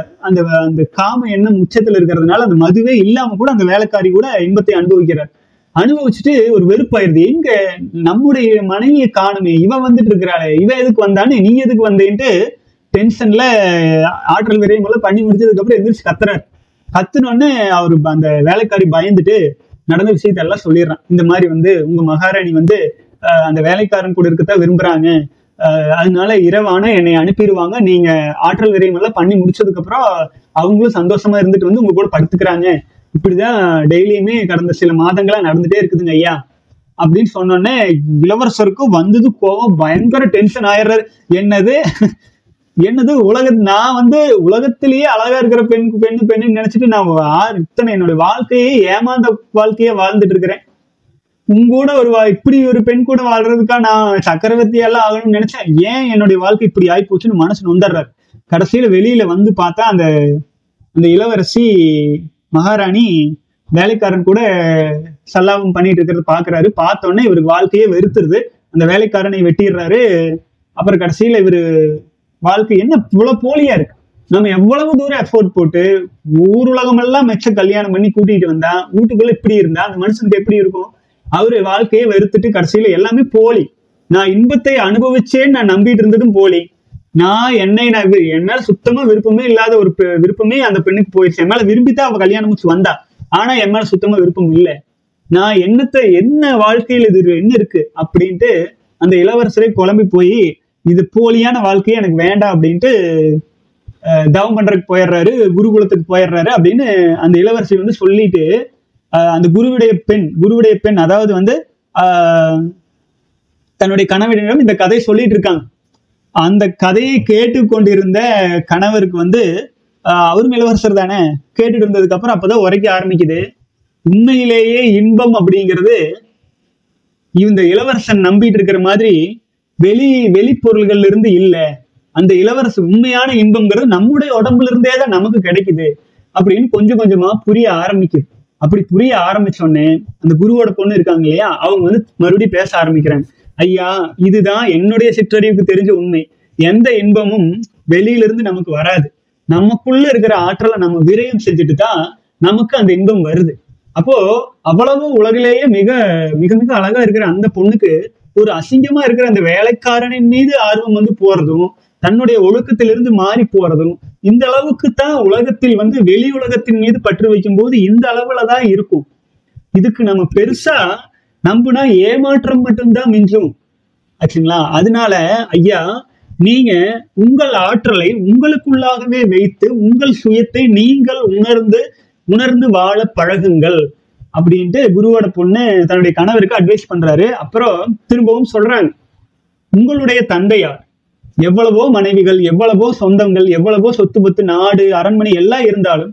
அந்த காம எண்ணம் உச்சத்துல இருக்கிறதுனால அந்த மதுவே இல்லாம கூட அந்த வேலைக்காரி கூட இன்பத்தை அனுபவிக்கிறார். அனுபவிச்சுட்டு ஒரு வெறுப்பாயிருது. எங்க நம்முடைய மனைவியை காணுமே, இவன் வந்துட்டு இருக்கிறாளே, இவன் எதுக்கு வந்தானே, நீ எதுக்கு வந்தேன்ட்டு டென்ஷன்ல ஆற்றல் விரையும் போல பண்ணி முடிச்சதுக்கு அப்புறம் எந்திரிச்சு கத்துறாரு. கத்துனோடனே அவரு அந்த வேலைக்காரி பயந்துட்டு நடந்த விஷயத்த எல்லாம் சொல்லிடுறான். இந்த மாதிரி வந்து உங்க மகாராணி வந்து அந்த வேலைக்காரன் கூட இருக்கத்தான் விரும்புறாங்க, அதனால இரவான என்னை அனுப்பிடுவாங்க, நீங்க ஆற்றல் விரையும் எல்லாம் பண்ணி முடிச்சதுக்கு அப்புறம் அவங்களும் சந்தோஷமா இருந்துட்டு வந்து உங்க கூட படுத்துக்கிறாங்க. இப்படிதான் டெய்லியுமே கடந்த சில மாதங்களா நடந்துட்டே இருக்குதுங்க ஐயா அப்படின்னு சொன்னோடனே இளவரசருக்கும் வந்தது கோவம், பயங்கர டென்ஷன் ஆயிடுறாரு. என்னது நான் வந்து உலகத்திலேயே அழகா இருக்கிற பெண்ணு நினைச்சிட்டு நான் இத்தனை என்னுடைய வாழ்க்கையே ஏமாந்த வாழ்க்கையே வாழ்ந்துட்டு இருக்கிறேன். உங்கூட இப்படி ஒரு பெண் கூட வாழ்றதுக்கா நான் சக்கரவர்த்தியெல்லாம் ஆகணும்னு நினைச்சேன், ஏன் என்னுடைய வாழ்க்கை இப்படி ஆகி போச்சுன்னு மனசு நொந்தர்றாரு. கடைசியில வெளியில வந்து பார்த்தா அந்த இளவரசி மகாராணி வேலைக்காரன் கூட சல்லாபம் பண்ணிட்டு இருக்கிறத பாக்குறாரு. பார்த்தோன்னே இவருக்கு வாழ்க்கையே வெறுத்துருது. அந்த வேலைக்காரனை வெட்டிடுறாரு. அப்புறம் கடைசியில இவரு வாழ்க்கை என்ன இவ்வளவு போலியா இருக்கு, நம்ம எவ்வளவு தூரம் எஃபோர்ட் போட்டு ஊர் உலகம் எல்லாம் மெச்ச கல்யாணம் பண்ணி கூட்டிட்டு வந்தா வீட்டுக்குள்ள இப்படி இருந்தா அந்த மனுஷனுக்கு எப்படி இருக்கும்? அவரு வாழ்க்கையை வெறுத்துட்டு கடைசியில எல்லாமே போலி, நான் இன்பத்தை அனுபவிச்சேன்னு நான் நம்பிட்டு இருந்ததும் போலி, என் மேல சுத்தமா விருப்பமே இல்லாத ஒரு விருப்பமே அந்த பெண்ணுக்கு போயிடுச்சு. என் மேல விரும்பித்தான் அவ கல்யாணம் முடிச்சு வந்தா, ஆனா என் மேல சுத்தமா விருப்பம் இல்லை. நான் என்ன வாழ்க்கையில் இது என்ன இருக்கு அப்படின்ட்டு அந்த இளவரசரை குழம்பி போய் இது போலியான வாழ்க்கையே எனக்கு வேண்டாம் அப்படின்ட்டு தவம் பண்றதுக்கு போயிடுறாரு, குருகுலத்துக்கு போயிடுறாரு அப்படின்னு அந்த இளவரசி வந்து சொல்லிட்டு அந்த குருவுடைய பெண் அதாவது வந்து தன்னுடைய கணவனிடம் இந்த கதையை சொல்லிட்டு இருக்காங்க. அந்த கதையை கேட்டு கொண்டிருந்த கணவருக்கு வந்து அவரும் இளவரசர் தானே, கேட்டுட்டு இருந்ததுக்கு அப்புறம் அப்பதான் உரைக்க ஆரம்பிக்குது. உண்மையிலேயே இன்பம் அப்படிங்கிறது இந்த இளவரசன் நம்பிட்டு இருக்கிற மாதிரி வெளிப்பொருள்கள்ல இருந்து இல்ல, அந்த இளவரசர் உண்மையான இன்பம்ங்கிறது நம்முடைய உடம்புல இருந்தே தான் நமக்கு கிடைக்குது அப்படின்னு கொஞ்சம் கொஞ்சமா புரிய ஆரம்பிக்குது. அப்படி புரிய ஆரம்பிச்சோடனே அந்த குருவோட பொண்ணு இருக்காங்க இல்லையா, அவங்க வந்து மறுபடியும் பேச ஆரம்பிக்கிறாங்க. ஐயா, இதுதான் என்னுடைய சிற்றறிவுக்கு தெரிஞ்ச உண்மை, எந்த இன்பமும் வெளியில இருந்து நமக்கு வராது, நமக்குள்ள இருக்கிற ஆற்றலை நம்ம விரயம் செஞ்சுட்டு தான் நமக்கு அந்த இன்பம் வருது. அப்போ அவ்வளவு உலகிலேயே மிக மிக மிக அழகா இருக்கிற அந்த பொண்ணுக்கு ஒரு அசிங்கமா இருக்கிற அந்த வேலைக்காரனின் மீது ஆர்வம் வந்து போறதும் தன்னுடைய ஒழுக்கத்திலிருந்து மாறி போறதும் இந்த அளவுக்கு தான் உலகத்தில் வந்து வெளி உலகத்தின் மீது பற்று வைக்கும் போது இந்த அளவுலதான் இருக்கும். இதுக்கு நம்ம பெருசா நம்புனா ஏமாற்றம் மட்டும்தான் மிஞ்சும் ஆச்சுங்களா. அதனால ஐயா, நீங்க உங்கள் ஆற்றலை உங்களுக்குள்ளாகவே வைத்து உங்கள் சுயத்தை நீங்கள் உணர்ந்து வாழ பழகுங்கள் அப்படின்ட்டு குருவோட பொண்ணு தன்னுடைய கணவருக்கு அட்வைஸ் பண்றாரு. அப்புறம் திரும்பவும் சொல்றாங்க, உங்களுடைய தந்தையார் எவ்வளவோ மனைவிகள், எவ்வளவோ சொந்தங்கள், எவ்வளவோ சொத்து பத்து, நாடு, அரண்மனை எல்லாம்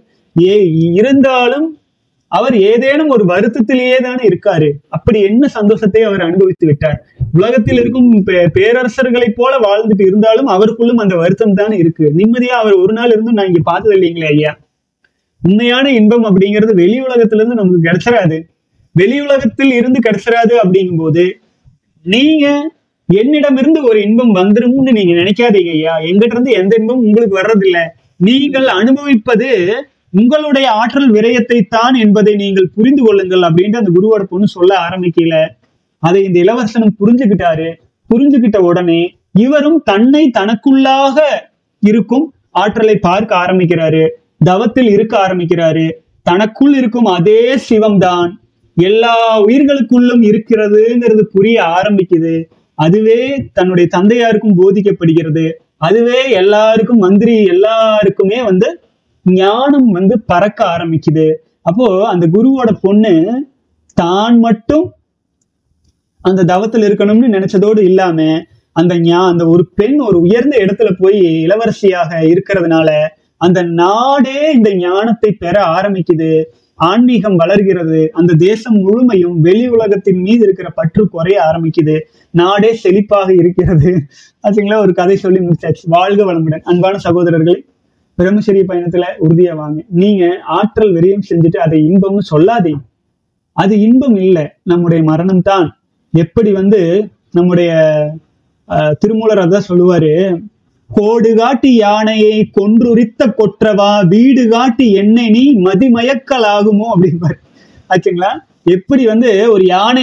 இருந்தாலும் அவர் ஏதேனும் ஒரு வருத்தத்திலேயே தானே இருக்காரு. அப்படி என்ன சந்தோஷத்தை அவர் அனுபவித்து விட்டார். உலகத்தில் இருக்கும் பேரரசர்களை போல வாழ்ந்துட்டு இருந்தாலும் அவருக்குள்ளும் அந்த வருத்தம் தானே இருக்கு. நிம்மதியா அவர் ஒரு நாள் இருந்தும் நான் இங்க பார்த்தது இல்லைங்களே ஐயா. உண்மையான இன்பம் அப்படிங்கிறது வெளி உலகத்துல இருந்து நமக்கு கிடைச்சிடாது. வெளி உலகத்தில் இருந்து கிடைச்சிடாது அப்படிங்கும் போது நீங்க என்னிடமிருந்து ஒரு இன்பம் வந்துரும்னு நீங்க நினைக்காதீங்க ஐயா. எங்கிட்ட இருந்து எந்த இன்பமும் உங்களுக்கு வர்றதில்லை. நீங்கள் அனுபவிப்பது உங்களுடைய ஆற்றல் விரயத்தை தான் என்பதை நீங்கள் புரிந்து கொள்ளுங்கள் அப்படின்ட்டு அந்த குருவோட பொண்ணு சொல்ல ஆரம்பிக்கல. அதை இந்த இளவரசனும் புரிஞ்சுக்கிட்டாரு. புரிஞ்சுக்கிட்ட உடனே இவரும் தனக்குள்ளாக இருக்கும் ஆற்றலை பார்க்க ஆரம்பிக்கிறாரு, தவத்தில் இருக்க ஆரம்பிக்கிறாரு. தனக்குள் இருக்கும் அதே சிவம்தான் எல்லா உயிர்களுக்குள்ளும் இருக்கிறதுங்கிறது புரிய ஆரம்பிக்குது. அதுவே தன்னுடைய தந்தையாருக்கும் போதிக்கப்படுகிறது. அதுவே எல்லாருக்கும் எல்லாருக்குமே வந்து ஞானம் வந்து பறக்க ஆரம்பிக்குது. அப்போ அந்த குருவோட பொண்ணு தான் மட்டும் அந்த தவத்தில் இருக்கணும்னு நினைச்சதோடு இல்லாம அந்த ஒரு பெண் ஒரு உயர்ந்த இடத்துல போய் இளவரசியாக இருக்கிறதுனால அந்த நாடே இந்த ஞானத்தை பெற ஆரம்பிக்குது. ஆன்மீகம் வளர்கிறது. அந்த தேசம் முழுமையும் வெளி உலகத்தின் மீது இருக்கிற பற்று குறைய ஆரம்பிக்குது. நாடே செழிப்பாக இருக்கிறது. அதுங்களா ஒரு கதை சொல்லி முடிச்சாச்சு. வாழ்க வளமுடன். அன்பான சகோதரர்களே, பிரம்மச்சரிய பயணத்துல உறுதியா வாங்க. நீங்க ஆற்றல் விரயம் செஞ்சுட்டு அதை இன்பம்னு சொல்லாதீங்க. அது இன்பம் இல்லை, நம்முடைய மரணம் தான். எப்படி வந்து நம்முடைய திருமூலர் அதான் சொல்லுவாரு, கோடு காட்டி யானையை கொன்றுரித்த கொற்றவா வீடு காட்டி என்னை நீ மதிமயக்கல் ஆகுமோ அப்படின்பாரு ஆச்சுங்களா. எப்படி வந்து ஒரு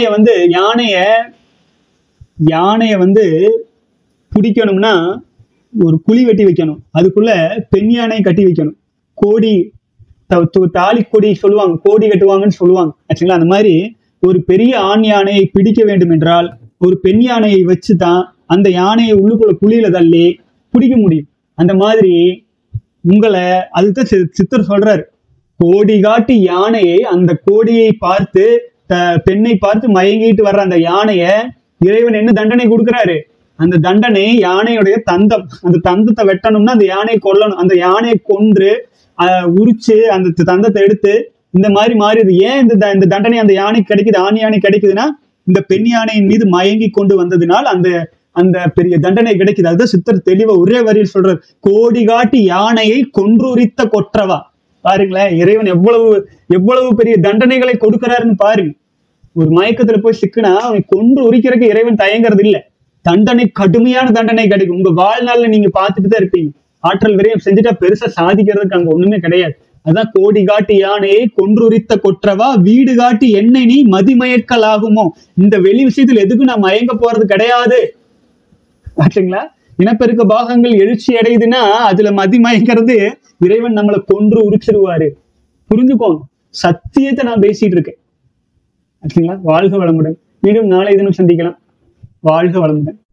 யானைய வந்து பிடிக்கணும்னா ஒரு குழி வெட்டி வைக்கணும், அதுக்குள்ள பெண் யானை கட்டி வைக்கணும், கோடி தாலி கொடி சொல்லுவாங்க, கோடி கட்டுவாங்கன்னு சொல்லுவாங்க ஆக்சுவலா. அந்த மாதிரி ஒரு பெரிய ஆண் யானையை பிடிக்க வேண்டும் என்றால் ஒரு பெண் யானையை வச்சுதான் அந்த யானையை உள்ளுக்குள்ள குழியில தள்ளி பிடிக்க முடியும். அந்த மாதிரி உங்களை அதுதான் சித்தர் சொல்றாரு, கோடி காட்டி யானையை, அந்த கோடியை பார்த்து பெண்ணை பார்த்து மயங்கிட்டு வர்ற அந்த யானைய இறைவன் என்ன தண்டனை கொடுக்கிறாரு? அந்த தண்டனை யானையுடைய தந்தம். அந்த தந்தத்தை வெட்டணும்னா அந்த யானையை கொல்லணும். அந்த யானையை கொன்று உரிச்சு அந்த தந்தத்தை எடுத்து இந்த மாதிரி மாறிடுது. ஏன் இந்த தண்டனை அந்த யானை கிடைக்குது, ஆண் யானை கிடைக்குதுன்னா இந்த பெண் யானையின் மீது மயங்கி கொண்டு வந்ததுனால் அந்த பெரிய தண்டனை கிடைக்குது. அதுதான் சித்தர் தெளிவா ஒரே வரியில் சொல்றாரு, கோடி காட்டி யானையை கொன்றுரித்த கொற்றவா. பாருங்களேன், இறைவன் எவ்வளவு பெரிய தண்டனைகளை கொடுக்கிறாருன்னு பாருங்க. ஒரு மயக்கத்துல போய் சிக்குனா அவனை கொன்று உரிக்கிறதுக்கு இறைவன் தயங்குறது இல்லை. தண்டனை, கடுமையான தண்டனை கிடைக்கும். உங்க வாழ்நாள்ல நீங்க பார்த்துட்டு தான் இருப்பீங்க. ஆற்றல் விரயம் செஞ்சுட்டா பெருசா சாதிக்கிறதுக்கு அங்க ஒண்ணுமே கிடையாது. அதான் கோடி காட்டி யானையை கொன்றுரித்த கொற்றவா, வீடு காட்டி என்னை நீ மதிமயக்கல் ஆகுமோ. இந்த வெளி விஷயத்துல எதுக்கும் நான் மயங்க போறது கிடையாது. ஆச்சுங்களா? இனப்பெருக்க பாகங்கள் எழுச்சி அடையுதுன்னா அதுல மதிமயங்கிறது இறைவன் நம்மளை கொன்று உரிச்சிருவாரு. புரிஞ்சுக்கோங்க, சத்தியத்தை நான் பேசிட்டு இருக்கேன். ஆச்சுங்களா? வாழ்க வளமுடன். மீண்டும் நாளை தினம் சந்திக்கலாம். வாழ்க வளமுடன்.